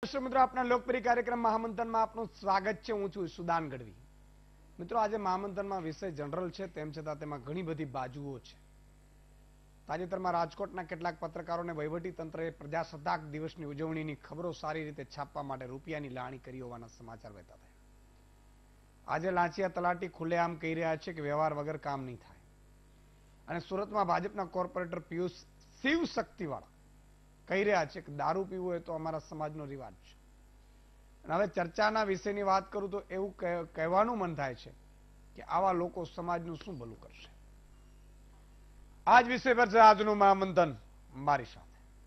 મિત્રો, આપના લોકપ્રિય કાર્યક્રમ મહામંથનમાં આપનું સ્વાગત છે. હું છું સુદાન ગઢવી. મિત્રો, આજે મહામંથનમાં વિષય જનરલ છે, તેમ છતાં તેમાં ઘણી બધી બાજુઓ છે. તાજેતરમાં રાજકોટના કેટલાક પત્રકારોને વહીવટી તંત્રએ પ્રજાસત્તાક દિવસની ઉજવણીની ખબરો સારી રીતે છાપવા માટે રૂપિયાની લાણી કરી હોવાના સમાચાર વહેતા થયા. આજે લાંચિયા તલાટી ખુલ્લેઆમ કહી રહ્યા છે કે વ્યવહાર વગર કામ નહીં થાય. અને સુરતમાં ભાજપના કોર્પોરેટર પિયુષ શિવશક્તિવાળા કહી રહ્યા છે કે દારૂ પીવું એ તો અમારા સમાજનો રિવાજ છે. અને હવે ચર્ચાના વિષયની વાત કરું તો એવું કહેવાનું મન થાય છે કે આવા લોકો સમાજનું શું ભલું કરશે. આ જ વિષય પર છે આજનું મહામંથન મારી સાથે.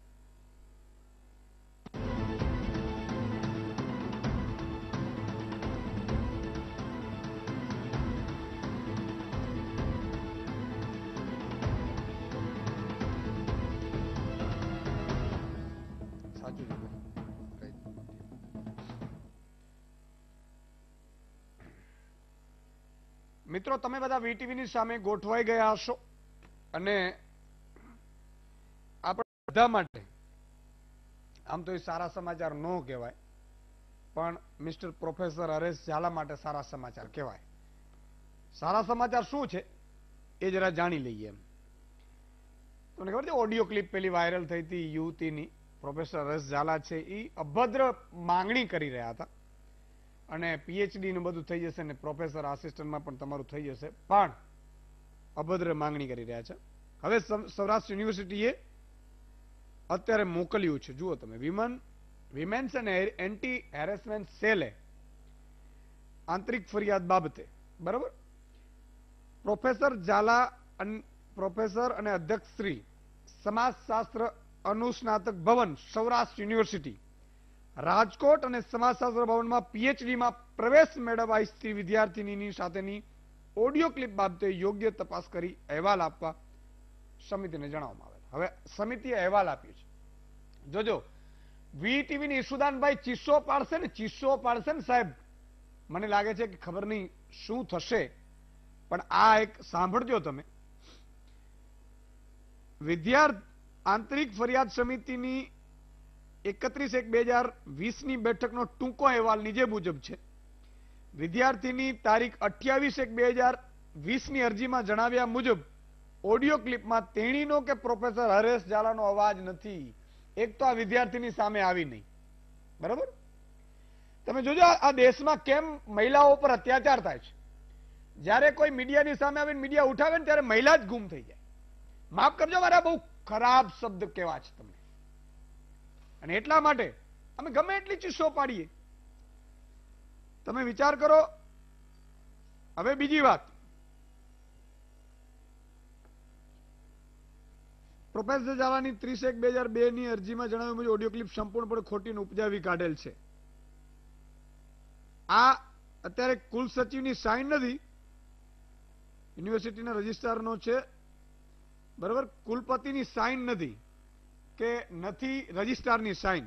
મિત્રો, તમે બધા વીટીવીની સામે ગોઠવાઈ ગયા હશો અને આપણે બધા માટે આમ તો એ સારા સમાચાર ન કહેવાય, પણ મિસ્ટર પ્રોફેસર હરેશ ઝાલા માટે સારા સમાચાર કહેવાય. સારા સમાચાર શું છે એ જરા જાણી લઈએ. એમ તમને ખબર છે, ઓડિયો ક્લિપ પેલી વાયરલ થઈ હતી યુવતીની. પ્રોફેસર હરેશ ઝાલા છે એ અભદ્ર માંગણી કરી રહ્યા હતા અને પીએચડી નું બધું થઈ જશે ને પ્રોફેસર આસિસ્ટન્ટમાં પણ તમારું થઈ જશે, પણ અભદ્ર માંગણી કરી રહ્યા છે. હવે સૌરાષ્ટ્ર યુનિવર્સિટીએ અત્યારે મોકલ્યું છે, જુઓ તમે, વિમેન્સ અને એન્ટી હેરેસમેન્ટ સેલે આંતરિક ફરિયાદ બાબતે, બરાબર, પ્રોફેસર ઝાલા પ્રોફેસર અને અધ્યક્ષ શ્રી સમાજશાસ્ત્ર અનુસ્નાતક ભવન સૌરાષ્ટ્ર યુનિવર્સિટી રાજકોટ અને સમાજશાસ્ત્ર ભવનમાં પીએચડીમાં પ્રવેશ મેળવવા ઈચ્છતી વિદ્યાર્થીની સાથેની ઓડિયો ક્લિપ બાબતે યોગ્ય તપાસ કરી અહેવાલ આપવા સમિતિને જણાવવામાં આવેલ. હવે સમિતિએ અહેવાલ આપ્યો છે. જોજો, વીટીવીની ઈશુદાનભાઈ ચીસો પાડશે ને સાહેબ, મને લાગે છે કે ખબર નહીં શું થશે, પણ આ એક સાંભળજો તમે. આંતરિક ફરિયાદ સમિતિની 31/1/2020 બેઠકનો ટૂંકો અહેવાલ નીચે મુજબ છે. વિદ્યાર્થીની તારીખ 28/1/2020 અરજીમાં જણાવ્યા મુજબ ઓડિયો ક્લિપમાં તેણીનો કે પ્રોફેસર હરેશ ઝાલાનો અવાજ નથી. એક તો આ વિદ્યાર્થીની સામે આવી નહીં, બરાબર. તમે જોજો આ દેશમાં કેમ મહિલાઓ પર અત્યાચાર થાય છે. જ્યારે કોઈ મીડિયાની સામે આવીને મીડિયા ઉઠાવે ને ત્યારે મહિલા જ ગુમ થઈ જાય. માફ કરજો, મારા બહુ ખરાબ શબ્દ કેવા છે તમને, અને એટલા માટે અમે ગમે એટલી ચીસો પાડીએ. તમે વિચાર કરો. હવે બીજી વાત, પ્રોફેસર ઝાલાની 30/1/2002 અરજીમાં જણાવ્યું મુજબ ઓડિયો ક્લિપ સંપૂર્ણપણે ખોટી અને ઉપજાવી કાઢેલ છે. આ અત્યારે કુલ સચિવની સાઇન નથી, યુનિવર્સિટીના રજિસ્ટ્રારનો છે, બરાબર. કુલપતિની સાઇન નથી કે નથી રજિસ્ટ્રારની સાઇન,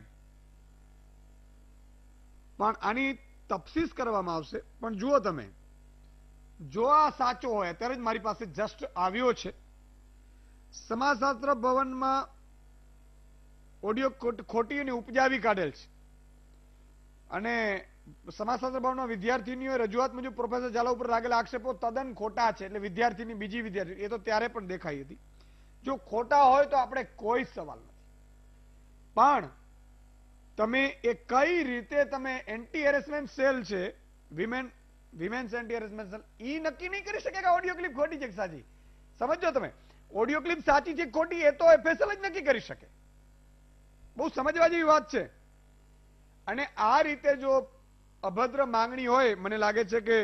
પણ આની તફસીસ કરવામાં આવશે. પણ જુઓ તમે, જો આ સાચો હોય, અત્યારે જ મારી પાસે જસ્ટ આવ્યો છે, સમાજશાસ્ત્ર ભવનમાં ઓડિયો ખોટી અને ઉપજાવી કાઢેલ છે અને સમાજશાસ્ત્ર ભવનના વિદ્યાર્થીનીઓએ રજૂઆત મુજબ પ્રોફેસર ઝાલા ઉપર લાગેલા આક્ષેપો તદ્દન ખોટા છે. એટલે વિદ્યાર્થીની બીજી વિદ્યાર્થી એ તો ત્યારે પણ દેખાઈ હતી. જો ખોટા હોય તો આપણે કોઈ સવાલ નથી, પણ તમે એ કઈ રીતે તમે એન્ટી હેરેસમેન્ટ સેલ છે, વિમેન્સ એન્ટી હેરેસમેન્ટ સેલ, ઈ નક્કી નહીં કરી શકે કે ઓડિયો ક્લિપ ખોટી છે કે સાચી. સમજો તમે, ઓડિયો ક્લિપ સાચી છે ખોટી એ તો એફએસએલ જ નક્કી કરી શકે. બહુ સમજવા જેવી વાત છે. અને આ રીતે જો અભદ્ર માંગણી હોય, મને લાગે છે કે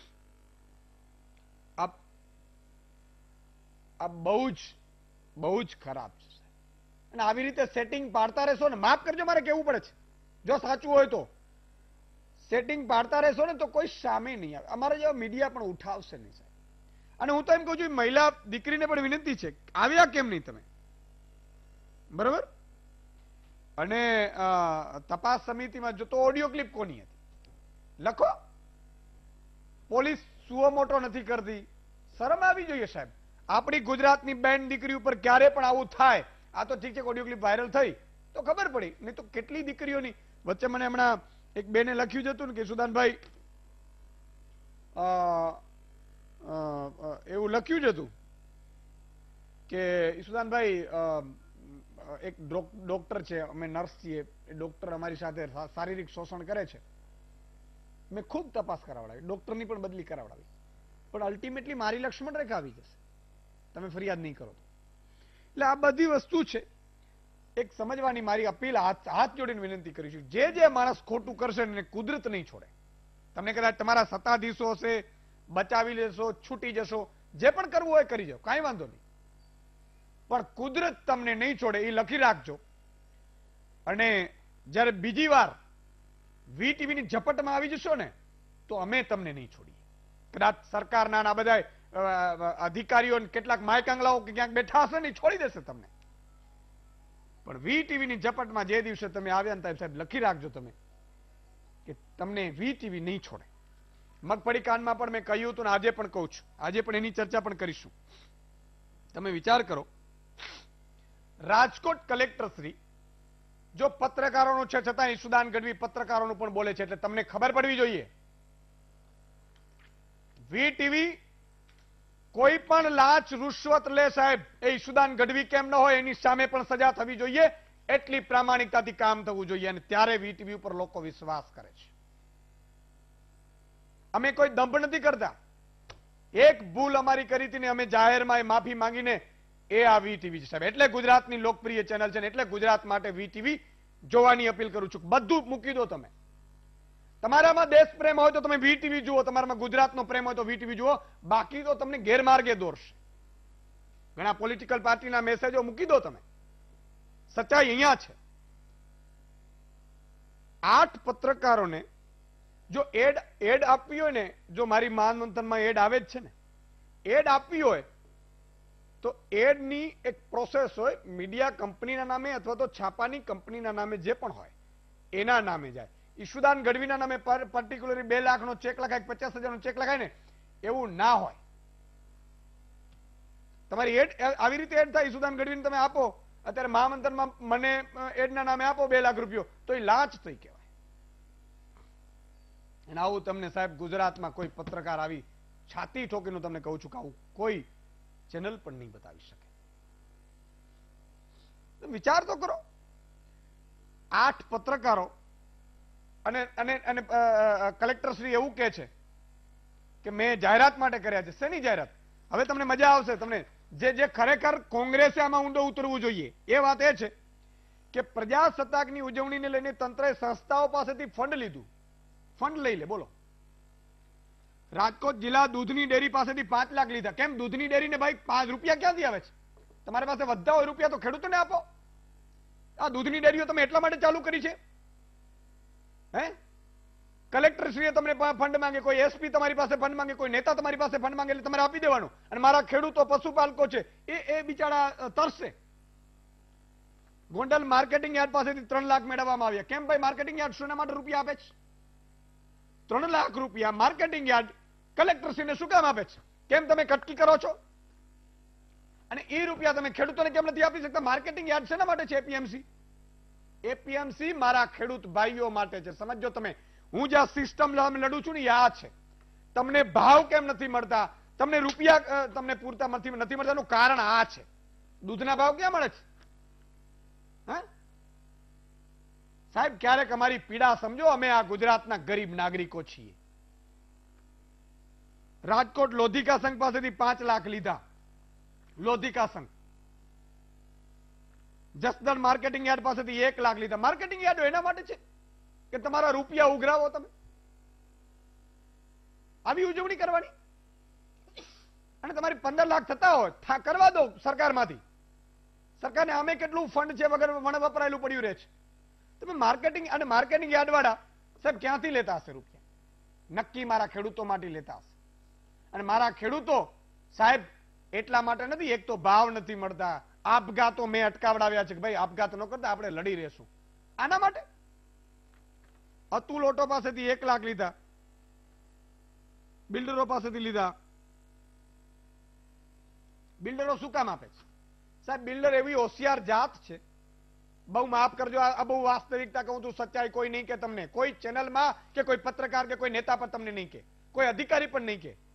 આ બહુ જ ખરાબ છે. અને આવી રીતે સેટિંગ પાડતા રહેશો ને, માફ કરજો મારે કેવું પડે છે, જો સાચું હોય તો સેટિંગ પાડતા રહેશો ને તો કોઈ સામે નહીં આવે. અમારે જેવા મીડિયા પણ ઉઠાવશે નહીં સાહેબ. અને હું તો એમ કહું છું, મહિલા દીકરીને પણ વિનંતી છે, આવ્યા કેમ નહીં તમે, બરાબર. અને તપાસ સમિતિમાં જો તો ઓડિયો ક્લિપ કોની હતી લખો. પોલીસ સુઓ મોટો નથી કરતી, શરમ આવી જોઈએ સાહેબ. આપણી ગુજરાતની બેન દીકરી ઉપર ક્યારે પણ આવું થાય, આ તો ઠીક છે ઓડિયો ક્લિપ વાયરલ થઈ તો ખબર પડી, નહીં તો કેટલી દીકરીઓની વચ્ચે મને હમણાં એક બેને લખ્યું જ હતું ને કે સુદાનભાઈ એવું લખ્યું જ હતું કે ઈસુદાનભાઈ એક ડોક્ટર છે, અમે નર્સ છીએ, એ ડોક્ટર અમારી સાથે શારીરિક શોષણ કરે છે. મેં ખૂબ તપાસ કરાવડાવી, ડોક્ટરની પણ બદલી કરાવડાવી, પણ અલ્ટિમેટલી મારી લક્ષ્મણ રેખા આવી જશે તમે ફરિયાદ નહીં કરો તો. એટલે આ બધી વસ્તુ છે. એક સમજવાની મારી અપીલ હાથ જોડીને વિનંતી કરીશું, જે માણસ ખોટું કરશે એને કુદરત નહીં છોડે. તમને કદાચ તમારા સત્તાધીશો હશે, બચાવી લેશો, છૂટી જશો, જે પણ કરવું હોય કરી જાઓ, કાંઈ વાંધો નહીં, પણ કુદરત તમને નહીં છોડે એ લખી રાખજો. અને જ્યારે બીજી વાર વીટીવીની ઝપટમાં આવી જશો ને તો અમે તમને નહીં છોડીએ. કદાચ સરકારના બધા અધિકારીઓ કેટલાક માયકાંગલાઓ કે ક્યાંક બેઠા હશે ને છોડી દેશે તમને, પણ વીટીવીની ઝપટમાં જે દિવસે તમે આવ્યા ને સાહેબ લખી રાખજો તમે કે તમને વીટીવી નહીં છોડે. મગફળી કાંડમાં પણ મેં કહ્યું હતું ને આજે પણ કહું છું, આજે પણ એની ચર્ચા પણ કરીશું. તમે વિચાર કરો, રાજકોટ કલેક્ટર શ્રી જો પત્રકારોનું છે છતાં ઈસુદાન ગઢવી પત્રકારોનું પણ બોલે છે, એટલે તમને ખબર પડવી જોઈએ વીટીવી કોઈ પણ લાંચ રૂશ્વત લે સાહેબ એ ઈસુદાન ગઢવી કેમ ન હોય એની સામે પણ સજા થવી જોઈએ. એટલી પ્રામાણિકતાથી કામ થવું જોઈએ અને ત્યારે વીટીવી ઉપર લોકો વિશ્વાસ કરે છે. અમે કોઈ દંભ નથી કરતા. એક ભૂલ અમારી કરી હતી ને અમે જાહેરમાં એ માફી માંગીને એ આ વીટીવી છે સાહેબ. એટલે ગુજરાતની લોકપ્રિય ચેનલ છે ને એટલે ગુજરાત માટે વીટીવી જોવાની અપીલ કરું છું. બધું મૂકી દો તમે. તમારામાં દેશ પ્રેમ હોય તો તમે વીટીવી જુઓ, તમારામાં ગુજરાતનો પ્રેમ હોય તો વીટીવી જુઓ, બાકી તો તમને ગેરમાર્ગે દોરશે. ઘણા પોલિટિકલ પાર્ટીના મેસેજો મૂકી દો તમે. સચ્ચાઈ અહીંયા છે. 8 પત્રકારોને જો એડ આપવી હોય ને, જો મારી મહામંથનમાં એડ આવે જ છે ને, એડ આપવી હોય તો એડની એક પ્રોસેસ હોય, મીડિયા કંપનીના નામે અથવા તો છાપાની કંપનીના નામે જે પણ હોય એના નામે જાય. ઈસુદાન ગઢવીના નામે પર્ટિક્યુલરલી 2 લાખનો ચેક લખાય, 50,000નો ચેક લખાય ને, એવું ના હોય. તમારી એડ આવી રીતે એડ થાય, ઈસુદાન ગઢવીને તમે આપો, અત્યારે મહામંથનમાં મને એડના નામે આપો 2 લાખ રૂપિયો, તો એ લાંચ થઈ કહેવાય. અને આવું તમને સાહેબ ગુજરાતમાં કોઈ પત્રકાર આવી છાતી ઠોકીને તમને કહું છું કે આવું કોઈ ચેનલ પણ નહીં બતાવી શકે. વિચાર તો કરો, 8 પત્રકારો અને કલેક્ટર શ્રી એવું કહે છે કે મેં જાહેરાત માટે કર્યા છે. શેની જાહેરાત? હવે તમને મજા આવશે. તમને જે ખરેખર કોંગ્રેસે આમાં ઊંડો ઉતરવું જોઈએ એ વાત એ છે કે પ્રજાસત્તાકની ઉજવણીને લઈને તંત્રએ સંસ્થાઓ પાસેથી ફંડ લીધું. ફંડ લઈ લે, બોલો. રાજકોટ જિલ્લા દૂધની ડેરી પાસેથી 5 લાખ લીધા. કેમ? દૂધની ડેરીને ભાઈ 5 રૂપિયા ક્યાંથી આવે છે? તમારી પાસે વધતા હોય રૂપિયા તો ખેડૂતોને આપો. આ દૂધની ડેરીઓ તમે એટલા માટે ચાલુ કરી છે હે? કલેક્ટરશ્રીએ તમને ફંડ માંગે, કોઈ એસપી તમારી પાસે ફંડ માંગે, કોઈ નેતા તમારી પાસે ફંડ માંગે એટલે તમારે આપી દેવાનું. અને મારા ખેડૂતો પશુપાલકો છે એ બિચારા તરસે. ગોંડલ માર્કેટિંગ યાર્ડ પાસેથી 3 લાખ મેળવવામાં આવ્યા. કેમ ભાઈ? માર્કેટિંગ યાર્ડ શેના માટે રૂપિયા આપે છે? 3 લાખ રૂપિયા માર્કેટિંગ યાર્ડ કલેક્ટરશ્રીને શું કામ આપે છે? કેમ તમે કટકી કરો છો? અને એ રૂપિયા તમે ખેડૂતોને કેમ નથી આપી શકતા? માર્કેટિંગ યાર્ડ શેના માટે છે? એપીએમસી. એપીએમસી મારા ખેડૂત ભાઈઓ માટે છે. સમજો તમે, હું જ્યાં સિસ્ટમ લડું છું ને આ છે. તમને ભાવ કેમ નથી મળતા? તમને રૂપિયા તમને પૂરતા નથી મળતા એનું કારણ આ છે. દૂધના ભાવ ક્યાં મળે છે? હા સાહેબ, ક્યારેક અમારી પીડા સમજો. અમે આ ગુજરાતના ગરીબ નાગરિકો છીએ. રાજકોટ લોધિકા સંઘ પાસેથી 5 લાખ લીધા. લોધિકા સંઘ. જસદણ માર્કેટિંગ યાર્ડ પાસેથી 1 લાખ લીધા. માર્કેટિંગ યાર્ડ એના માટે છે કે તમારા રૂપિયા ઉઘરાવો તમે. આવી ઉજવણી કરવાની અને તમારી 15 લાખ થતા હોય કરવા દો સરકારમાંથી. સરકારને અમે કેટલું ફંડ છે વગર વણ વપરાયેલું પડ્યું રહે છે. તમે માર્કેટિંગ અને માર્કેટિંગ યાર્ડ વાળા સાહેબ ક્યાંથી લેતા હશે રૂપિયા? નક્કી મારા ખેડૂતો માટે લેતા હશે. અને મારા ખેડૂતો સાહેબ એટલા માટે નથી, એક તો ભાવ નથી મળતા, આપઘાતો મેં અટકાવડાવ્યા છે કે ભાઈ આપઘાત ન કરતા આપણે લડી રહેશું. આના માટે અતુલ ઓટો પાસેથી 1 લાખ લીધા. બિલ્ડરો પાસેથી લીધા. બિલ્ડરો શું કામ આપે છે સાહેબ? બિલ્ડર એવી હોશિયાર જાત છે બહુ માફ કરજો, આ બહુ વાસ્તવિકતા કહું છું, સચ્ચાઈ કોઈ નહીં કે તમને, કોઈ ચેનલમાં કે કોઈ પત્રકાર કે કોઈ નેતા પર તમને નહીં કે, કોઈ અધિકારી પણ નહીં કે.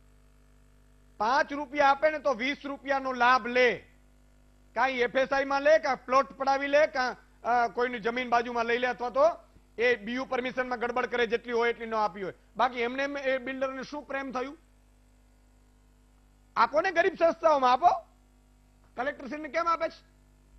5 રૂપિયા આપે ને તો 20 રૂપિયાનો લાભ લે, કાંઈ એફએસઆઈ માં લે, કાં પ્લોટ પડાવી લે, કાં કોઈની જમીન બાજુમાં લઈ લે, અથવા તો એ બીયુ પરમિશન માં ગડબડ કરે, જેટલી હોય એટલી ન આપી હોય. બાકી એમને એ બિલ્ડરને શું પ્રેમ થયું? આપો ને ગરીબ સંસ્થાઓમાં આપો, કલેક્ટરશ્રીને કેમ આપે છે?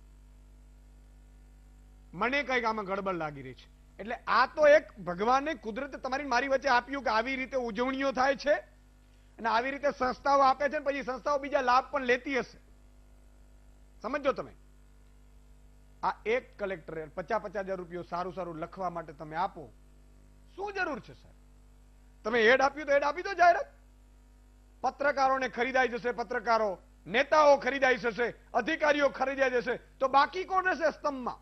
મને કઈક આમાં ગડબડ લાગી રહી છે. એટલે આ તો એક ભગવાને કુદરતે તમારી મારી વચ્ચે આપ્યું કે આવી રીતે ઉજવણીઓ થાય છે અને આવી રીતે સંસ્થાઓ આપે છે, પછી સંસ્થાઓ બીજા લાભ પણ લેતી હશે. સમજો તમે, આ એક કલેક્ટરે 50,000 રૂપિયો સારું સારું લખવા માટે તમે આપો, શું જરૂર છે સાહેબ? તમે એડ આપ્યું તો એડ આપી દો, જાહેરાત. પત્રકારોને ખરીદાઈ જશે, પત્રકારો નેતાઓ ખરીદાઈ જશે, અધિકારીઓ ખરીદાઈ જશે, તો બાકી કોણ રહેશે સ્તંભમાં?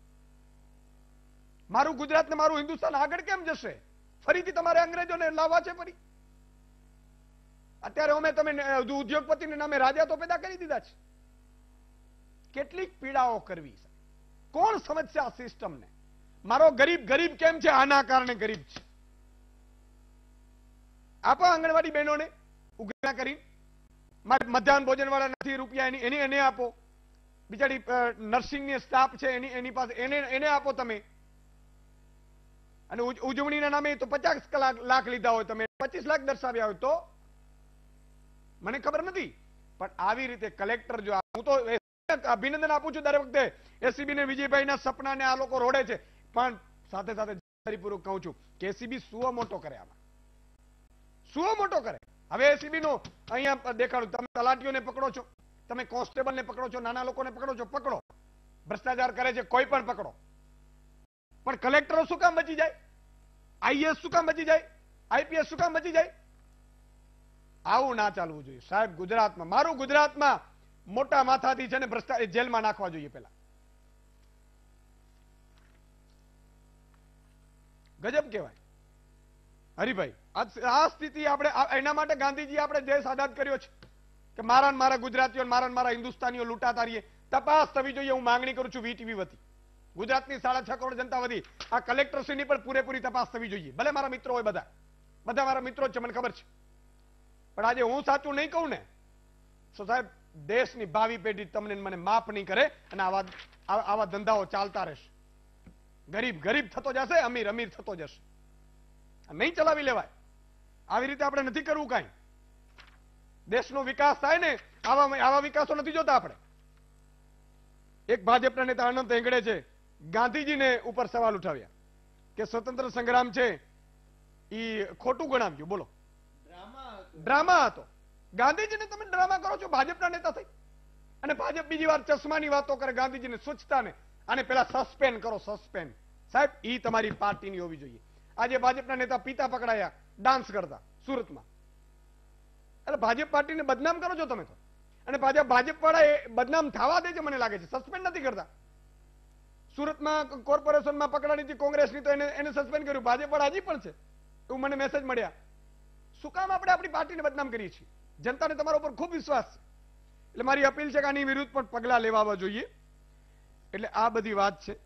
મારું ગુજરાત ને મારું હિન્દુસ્તાન આગળ કેમ જશે? ફરીથી તમારે અંગ્રેજોને લાવવા છે ફરી? અત્યારે અમે તમે ઉદ્યોગપતિના નામે રાજા તો પેદા કરી દીધા છે. કેટલીક પીડાઓ કરવી, કોણ સમજશે આ સિસ્ટમને? મારો ગરીબ ગરીબ કેમ છે? આના કારણે ગરીબ છે. આપો આંગણવાડી બહેનોને ઉઘરા કરી, મધ્યાહન ભોજન વાળા નથી રૂપિયા, એને આપો. બિચારી નર્સિંગની સ્ટાફ છે એની પાસે એને આપો તમે. અને ઉજવણીના નામે તો 50 લાખ લીધા હોય, તમે 25 લાખ દર્શાવ્યા હોય તો મને ખબર નથી. પણ આવી રીતે કલેક્ટર, જો હું તો અભિનંદન આપું છું દર વખતે એસીબી ને વિજયભાઈના સપનાને આ લોકો રોડે છે, પણ સાથે સાથે જવાબદારીપૂર્વક કહું છું કે એસીબી સુઓ મોટો કરે, આમાં સુઓ મોટો કરે. હવે એસીબી નો અહીંયા દેખાડું, તમે તલાટીઓને પકડો છો, તમે કોન્સ્ટેબલને પકડો છો, નાના લોકોને પકડો છો, પકડો. ભ્રષ્ટાચાર કરે છે કોઈ પણ પકડો, પણ કલેક્ટરો શું કામ બચી જાય? આઈએસ શું કામ બચી જાય? આઈપીએસ શું કામ બચી જાય? આવું ના ચાલવું જોઈએ સાહેબ. ગુજરાતમાં, મારું ગુજરાતમાં મોટા માથાથી છે ને ભ્રષ્ટાચાર જેલમાં નાખવા જોઈએ પેલા. ગજબ કહેવાય હરિભાઈ. આ સ્થિતિ આપણે એના માટે ગાંધીજી આપણે દેશ આઝાદ કર્યો છે કે મારા ગુજરાતીઓ, મારા હિન્દુસ્તાનીઓ લૂંટાતા રહીએ. તપાસ થવી જોઈએ. હું માંગણી કરું છું વીટીવી વતી, ગુજરાતની 6.5 કરોડ જનતા વધી આ કલેક્ટરશ્રીની પણ પૂરેપૂરી તપાસ થવી જોઈએ. ભલે મારા મિત્રો હોય, બધા મારા મિત્રો જ છે, મને ખબર છે. પણ આજે હું સાચું નહીં કહું ને તો સાહેબ દેશની ભાવિ પેઢી તમને મને માફ નહીં કરે અને આવા ધંધાઓ ચાલતા રહેશે. ગરીબ ગરીબ થતો જશે, અમીર અમીર થતો જશે. નહીં ચલાવી લેવાય. આવી રીતે આપણે નથી કરવું. કાંઈ દેશનો વિકાસ થાય ને, આવા વિકાસો નથી જોતા આપણે. એક ભાજપના નેતા અનંત હેંગડે છે, ગાંધીજીને ઉપર સવાલ ઉઠાવ્યા કે સ્વતંત્ર સંગ્રામ છે એ ખોટું ગણાવ્યું. બોલો, ડ્રામા હતો. ગાંધીજીને તમે ડ્રામા કરો છો ભાજપના નેતા થઈ, અને ભાજપ બીજી વાર ચશ્માની વાતો કરે, ગાંધીજીને સ્વચ્છતાને આને પેલા સસ્પેન્ડ કરો. સસ્પેન્ડ સાહેબ ઈ તમારી પાર્ટીની હોવી જોઈએ. આજે ભાજપના નેતા પિતા પકડાયા ડાન્સ કરતા સુરતમાં. એટલે ભાજપ પાર્ટીને બદનામ કરો છો તમે તો. અને ભાજપ વાળા એ બદનામ થવા દે છે, મને લાગે છે. સસ્પેન્ડ નથી કરતા. સુરતમાં કોર્પોરેશનમાં પકડાણી હતી કોંગ્રેસની, તો એને સસ્પેન્ડ કર્યું. ભાજપ વાળા હજી પણ છે, એવું મને મેસેજ મળ્યા. શું કામ આપણે આપણી પાર્ટીને બદનામ કરીએ છીએ? જનતાને તમારા ઉપર ખૂબ વિશ્વાસ છે. એટલે મારી અપીલ છે કે આની વિરુદ્ધ પણ પગલા લેવા જોઈએ. એટલે આ બધી વાત છે.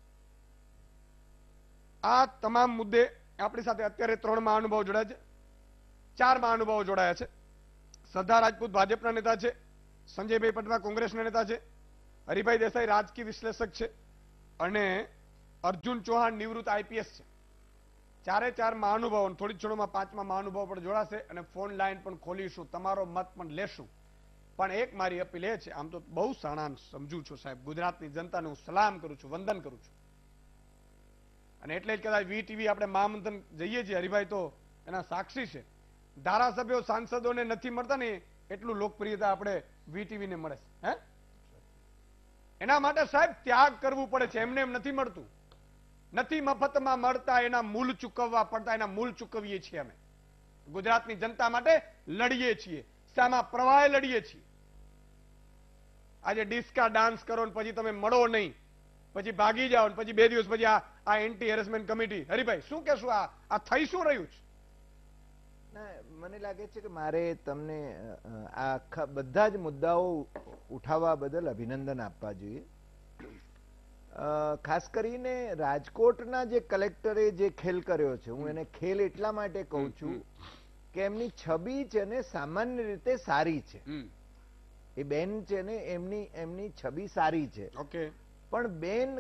આ તમામ મુદ્દે આપણી સાથે અત્યારે 3 મહાનુભાવો જોડાયા છે, 4 મહાનુભાવો જોડાયા છે. શ્રદ્ધા રાજપૂત ભાજપના નેતા છે, સંજયભાઈ પટવા કોંગ્રેસના નેતા છે, હરિભાઈ દેસાઈ રાજકીય વિશ્લેષક છે, અને અર્જુન ચૌહાણ નિવૃત્ત આઈપીએસ છે. 4 મહાનુભાવો. થોડી ક્ષણોમાં 5મા મહાનુભાવ પણ જોડાશે અને ફોન લાઈન પણ ખોલીશું, તમારો મત પણ લેશું. પણ એક મારી અપીલ એ છે, આમ તો બહુ સાણા સમજુ છું સાહેબ, ગુજરાતની જનતાને હું સલામ કરું છું, વંદન કરું છું. અને એટલે જ કદાચ વીટીવી આપણે મહામંથન જઈએ છીએ, હરિભાઈ તો એના સાક્ષી છે. ધારાસભ્યો સાંસદોને નથી મળતા ને એટલું લોકપ્રિયતા આપણે વીટીવીને મળે છે. હે, એના માટે સાહેબ ત્યાગ કરવું પડે છે. એમને એમ નથી મળતું, નથી મફતમાં મળતા. એના મૂલ ચૂકવવા પડતા. એના મૂલ ચૂકવીએ છીએ અમે. ગુજરાતની જનતા માટે લડીએ છીએ, સામા પ્રવાહે લડીએ છીએ. આજે ડિસ્કા ડાન્સ કરો ને પછી તમે મળો નહીં, પછી ભાગી જાઓ ને પછી 2 દિવસ પછી આ એન્ટી હેરેસમેન્ટ કમિટી. હરિભાઈ શું કહેશું? આ થઈ શું રહ્યું છે? મને લાગે છે કે મારે તમને આ આખા બધા જ મુદ્દાઓ ઉઠાવવા બદલ અભિનંદન આપવા જોઈએ. ખાસ કરીને રાજકોટના જે કલેક્ટરે જે ખેલ કર્યો છે, હું એને ખેલ એટલા માટે કહું છું કે એમની છબી છે ને સામાન્ય રીતે સારી છે. એ બેન છે ને એમની છબી સારી છે. ઓકે. પણ બેન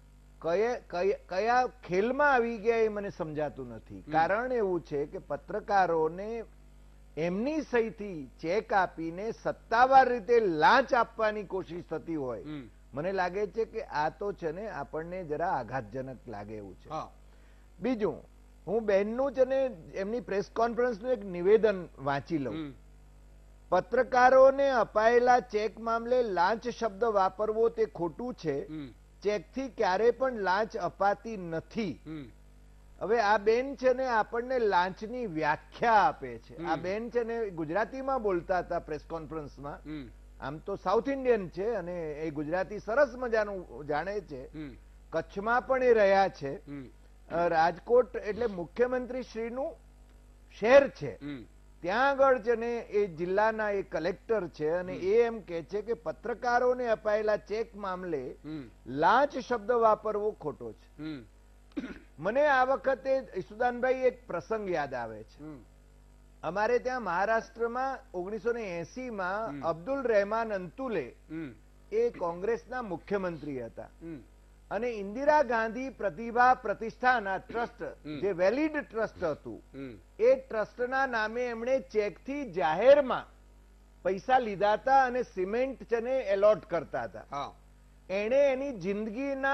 કયા ખેલમાં આવી ગયા એ મને સમજાતું નથી. કારણ એવું છે કે પત્રકારોને એમની સહીથી ચેક આપીને સત્તાવાર રીતે લાંચ આપવાની કોશિશ થતી હોય, મને લાગે છે કે આ તો છે ને આપણને જરા આઘાતજનક લાગે એવું છે. બીજું, હું બેનનું છે ને એમની પ્રેસ કોન્ફરન્સનું એક નિવેદન વાંચી લઉં. પત્રકારોને અપાયેલા ચેક મામલે લાંચ શબ્દ વાપરવો તે ખોટું છે. ચેકથી ક્યારે પણ લાંચ અપાતી નથી. હવે આ બેન છે ને આપણને લાંચની વ્યાખ્યા આપે છે. આ બેન છે ને ગુજરાતીમાં બોલતા હતા પ્રેસ કોન્ફરન્સમાં. આમ તો સાઉથ ઇન્ડિયન છે અને એ ગુજરાતી સરસ મજાનું જાણે છે. કચ્છમાં પણ એ રહ્યા છે. રાજકોટ એટલે મુખ્યમંત્રી શ્રીનું શહેર છે. ત્યાં આગળ છે ને એ જિલ્લાના એ કલેક્ટર છે અને એ એમ કે છે કે પત્રકારોને અપાયેલા ચેક મામલે લાંચ શબ્દ વાપરવો ખોટો છે. મને આ વખતે ઈસુદાનભાઈ એક પ્રસંગ યાદ આવે છે. અમારે ત્યાં મહારાષ્ટ્રમાં 1980માં અબ્દુલ રહેમાન અંતુલે એ કોંગ્રેસના મુખ્યમંત્રી હતા અને ઇન્દિરા ગાંધી પ્રતિભા પ્રતિષ્ઠાન આ ટ્રસ્ટ જે વેલિડ ટ્રસ્ટ હતું એ ટ્રસ્ટના નામે એમણે ચેકથી જાહેરમાં પૈસા લીધા હતા અને સિમેન્ટ છે ને એલોટ કરતા હતા. એણે એની જિંદગીના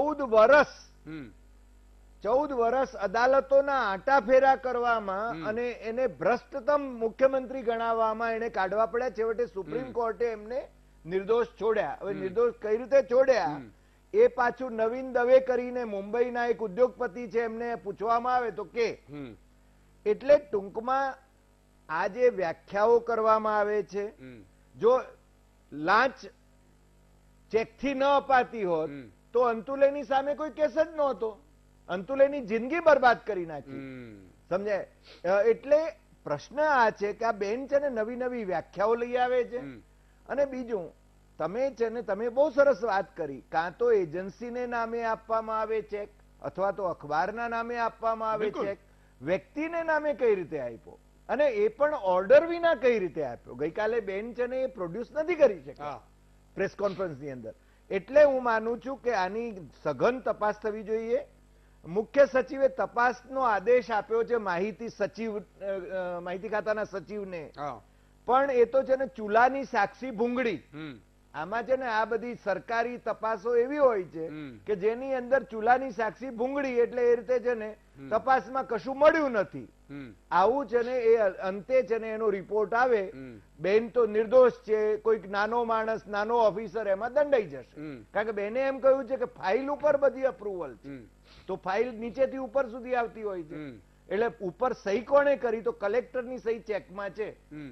14 વર્ષ અદાલતોના આંટાફેરા કરવામાં અને એને ભ્રષ્ટતમ મુખ્યમંત્રી ગણાવવામાં એને કાઢવા પડ્યા. છેવટે સુપ્રીમ કોર્ટે એમને નિર્દોષ છોડ્યા. હવે નિર્દોષ કઈ રીતે છોડ્યા એ પાછું નવીન દવે કરીને મુંબઈના એક ઉદ્યોગપતિ છે એમને પૂછવામાં આવે તો કે એટલે ટૂંકમાં આ જે વ્યાખ્યાઓ કરવામાં આવે છે, જો લાંચ ચેકથી ન અપાતી હોત તો અંતુલેની સામે કોઈ કેસ જ નહોતો. અંતુલેની જિંદગી બરબાદ કરી નાખી. સમજાય? એટલે પ્રશ્ન આ છે કે આ બેન છે ને નવી નવી વ્યાખ્યાઓ લઈ આવે છે. અને બીજું, તમે છે ને તમે બહુ સરસ વાત કરી, કાં તો એજન્સીને નામે આપવામાં આવે ચેક અથવા તો અખબારના નામે આપવામાં આવે ચેક, વ્યક્તિને નામે કઈ રીતે આપ્યો અને એ પણ ઓર્ડર વિના કઈ રીતે આપ્યો. ગઈકાલે બેન છે ને એ પ્રોડ્યુસ નથી કરી શક્યા પ્રેસ કોન્ફરન્સની અંદર. એટલે હું માનું છું કે આની સઘન તપાસ થવી જોઈએ. મુખ્ય સચિવે તપાસનો આદેશ આપ્યો છે માહિતી ખાતાના સચિવને, પણ એ તો છે ને ચૂલાની સાક્ષી ભૂંગળી. આમાં છે ને આ બધી સરકારી તપાસો એવી હોય છે કે જેની અંદર ચૂલાની સાક્ષી ભૂંગળી, એટલે એ રીતે છે ને તપાસમાં કશું મળ્યું નથી. આવું છે ને એ અંતે છે ને એનો રિપોર્ટ આવે, બેન તો નિર્દોષ છે, કોઈક નાનો માણસ નાનો ઓફિસર એમાં દંડાઈ જશે. કારણ કે બેને એમ કહ્યું છે કે ફાઇલ ઉપર બધી અપ્રુવલ છે, તો ફાઇલ નીચેથી ઉપર સુધી આવતી હોય છે. એટલે ઉપર સહી કોણે કરી? તો કલેક્ટરની સહી ચેકમાં છે,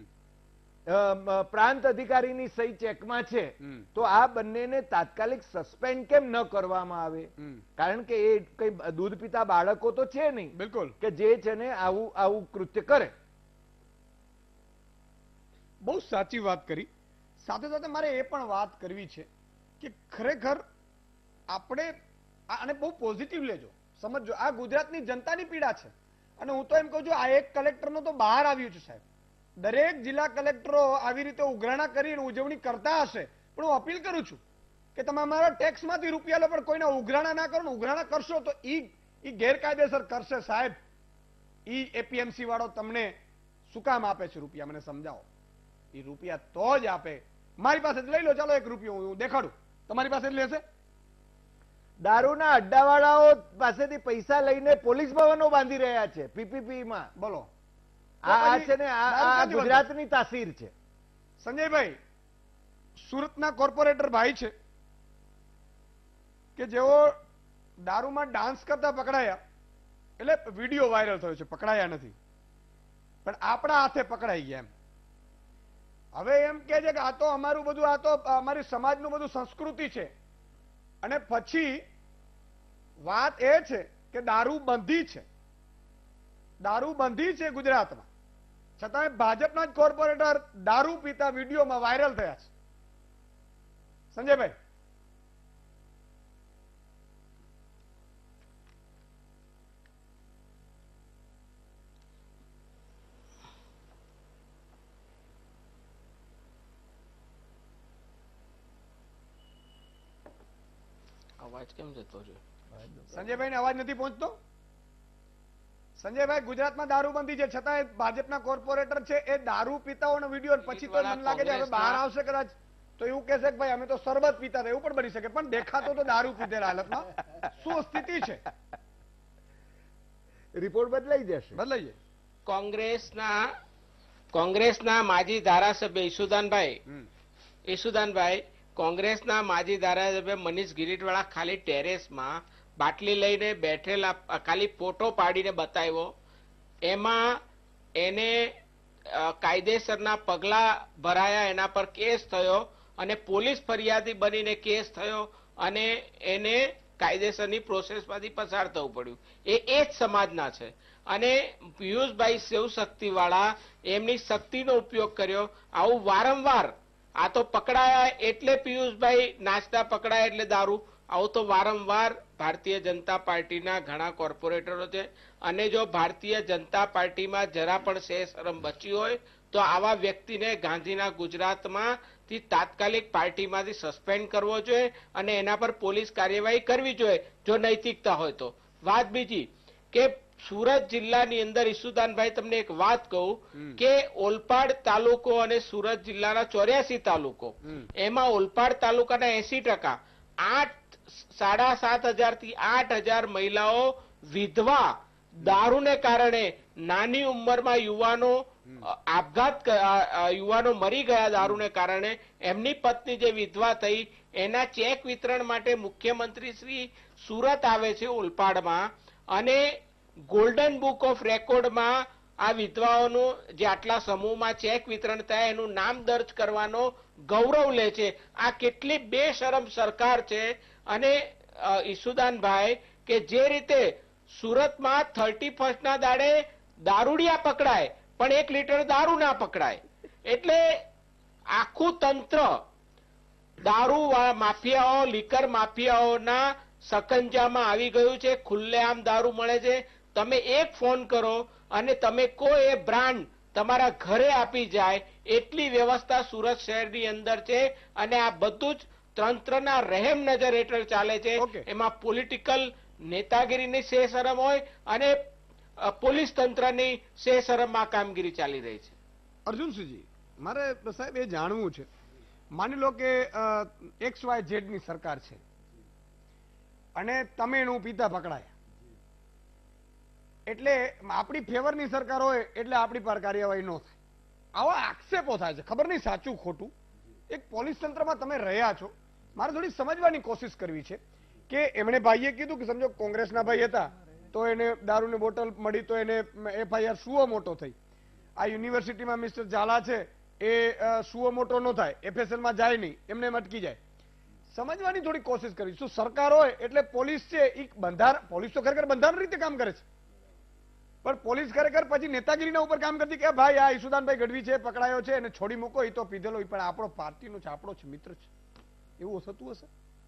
પ્રાંત અધિકારીની સહી ચેકમાં છે. તો આ બંનેને તાત્કાલિક સસ્પેન્ડ કેમ ન કરવામાં આવે? કારણ કે એ કઈ દૂધ પીતા બાળકો તો છે નહીં બિલકુલ કે જે છે ને આવું કૃત્ય કરે. બહુ સાચી વાત કરી. સાથે સાથે મારે એ પણ વાત કરવી છે કે ખરેખર આપણે આને બહુ પોઝિટિવ લેજો, સમજો. આ ગુજરાતની જનતાની પીડા છે અને હું તો એમ કહું છું આ એક કલેક્ટરનો તો બહાર આવ્યું છે સાહેબ. દરેક જિલ્લા કલેક્ટરો આવી રીતે ઉઘરાણા કરીને ઉજવણી કરતા હશે, પણ હું અપીલ કરું છું કે તમે અમારા ટેક્સમાંથી રૂપિયા લો પણ કોઈને ઉઘરાણા ના કરો. ઉઘરાણા કરશો તો ઈ ગેરકાયદેસર કરશે સાહેબ. ઈ એપીએમસી વાળો તમને શું કામ આપે છે રૂપિયા? મને સમજાવો. ઈ રૂપિયા તો જ આપે. મારી પાસે લઈ લો, ચાલો 1 રૂપિયો હું દેખાડું, તમારી પાસે લેશે? દારૂના અડ્ડાવાળાઓ પાસેથી પૈસા લઈને પોલીસ ભવનો બાંધી રહ્યા છે પીપીપી માં. બોલો, આ છે ને આ ગુજરાતની તાસીર છે. સંજયભાઈ, સુરતના કોર્પોરેટર ભાઈ છે કે જેઓ દારૂમાં ડાન્સ કરતા પકડાયા, એટલે વિડીયો વાયરલ થયો છે, પકડાયા નથી પણ આપણા હાથે પકડાઈ ગયા. હવે એમ કે છે કે આ તો અમારું બધું, આ તો અમારી સમાજનું બધું સંસ્કૃતિ છે. અને પછી વાત એ છે કે દારૂ બંધી છે, દારૂ બંધી છે ગુજરાતમાં, છતાં ભાજપના જ કોર્પોરેટર દારૂ પીતા વિડીયોમાં વાયરલ થયા છે. સંજયભાઈ, અવાજ કેમ જતો રહ્યો? સંજયભાઈ ને અવાજ નથી પહોંચતો? સંજયભાઈ, ગુજરાતમાં દારૂબંધી છે છતાં ભાજપના કોર્પોરેટર છે એ દારૂ પીતાઓનો વિડીયો પછી તો મને લાગે છે હવે બહાર આવશે કદાચ તો એવું કહેશે કે ભાઈ અમે તો શરબત પીતા હતા, એવું પણ બની શકે, પણ દેખાતો તો દારૂ પીધેલા હાલતમાં. શું સ્થિતિ છે? રિપોર્ટ બદલાઈ જશે. બદલાઈએ. કોંગ્રેસના માજી ધારાસભ્ય ઈસુદાનભાઈ કોંગ્રેસના માજી ધારાસભ્ય મનીષ ગિરીટવાળા ખાલી ટેરેસમાં બાટલી લઈને બેઠેલા, ખાલી ફોટો પાડીને બતાવ્યો, એમાં એને કાયદેસરના પગલા ભરાયા, એના પર કેસ થયો અને પોલીસ ફરિયાદી બનીને કેસ થયો અને એને કાયદેસરની પ્રોસેસમાંથી પસાર થવું પડ્યું. એ જ સમાજના છે અને પિયુષભાઈ શિવશક્તિ વાળા એમની શક્તિનો ઉપયોગ કર્યો. આવું વારંવાર, આ તો પકડાયા એટલે પિયુષભાઈ નાચતા પકડાયા એટલે દારૂ, આવું તો વારંવાર ભારતીય જનતા પાર્ટીના ઘણા કોર્પોરેટરો છે અને જો ભારતીય જનતા પાર્ટીમાં જરા પણ શરમ બચી હોય તો આવા વ્યક્તિને ગાંધીના ગુજરાતમાંથી તાત્કાલિક પાર્ટીમાંથી સસ્પેન્ડ કરવો જોઈએ અને એના પર પોલીસ કાર્યવાહી કરવી જોઈએ જો નૈતિકતા હોય તો. વાત બીજી કે સુરત જિલ્લાની અંદર ઈસુદાનભાઈ તમને એક વાત કહું કે ઓલપાડ તાલુકો અને સુરત જિલ્લાના 84 તાલુકો, એમાં ઓલપાડ તાલુકાના 80%, 7,500 થી 8,000 મહિલાઓ વિધવા, દારૂને કારણે નાની ઉંમરમાં યુવાનો મરી ગયા દારૂને કારણે. એમની પત્ની જે વિધવા થઈ એના ચેક વિતરણ માટે મુખ્યમંત્રી શ્રી સુરત આવે છે ઓલપાડમાં અને ગોલ્ડન બુક ઓફ રેકોર્ડમાં આ વિધવાઓનું જે આટલા સમૂહમાં ચેક વિતરણ થયા એનું નામ દર્જ કરવાનો ગૌરવ લે છે. આ કેટલી બેશરમ સરકાર છે. અને ઈસુદાનભાઈ કે જે રીતે સુરતમાં 31st ના દાડે દારૂડિયા પકડાય પણ 1 લીટર દારૂ ના પકડાય, એટલે આખું તંત્ર દારૂ માફિયાઓ, લીકર માફિયાઓના સકંજામાં આવી ગયું છે. ખુલ્લેઆમ દારૂ મળે છે. તમે એક ફોન કરો અને તમે કોઈ એ બ્રાન્ડ તમારા ઘરે આપી જાય એટલી વ્યવસ્થા સુરત શહેરની અંદર છે અને આ બધું જ તંત્રના રહેમ નજર હેઠળ ચાલે છે. એમાં પોલિટિકલ નેતાગીરીની શેષરમ હોય અને પોલીસ તંત્રની શેષરમમાં કામગીરી ચાલી રહી છે. અર્જુનસિંહજી, મારે સાહેબ એ જાણવું છે, માની લો કે XYZ ની સરકાર છે અને તમે એનું પિતા પકડાયા એટલે આપણી ફેવરની સરકાર હોય એટલે આપણી પર કાર્યવાહી ન થાય, આવા આક્ષેપો થાય છે. ખબર નહીં સાચું ખોટું. એક પોલીસ તંત્રમાં તમે રહ્યા છો, મારે થોડી સમજવાની કોશિશ કરવી છે કે એમણે ભાઈએ કીધું કે સમજો કોંગ્રેસના ભાઈ હતા તો એને દારૂની બોટલ મળી તો એને FIR સુઓ મોટો થઈ. આ યુનિવર્સિટીમાં મિસ્ટર ઝાલા છે એ સુઓ મોટો ન થાય, FSL માં જાય નહીં, એમને એમ અટકી જાય. સમજવાની થોડી કોશિશ કરવી. શું સરકાર હોય એટલે પોલીસ છે એ બંધારણ, પોલીસ તો ખરેખર બંધારણ રીતે કામ કરે છે પણ પોલીસ ખરેખર પછી નેતાગીરીના ઉપર કામ કરતી કે ભાઈ આ ઈસુદાનભાઈ ગઢવી છે પકડાયો છે એને છોડી મૂકો, એ તો પીધેલો પણ આપણો પાર્ટીનો છે, આપણો છે, મિત્ર છે, એવું થતું હશે?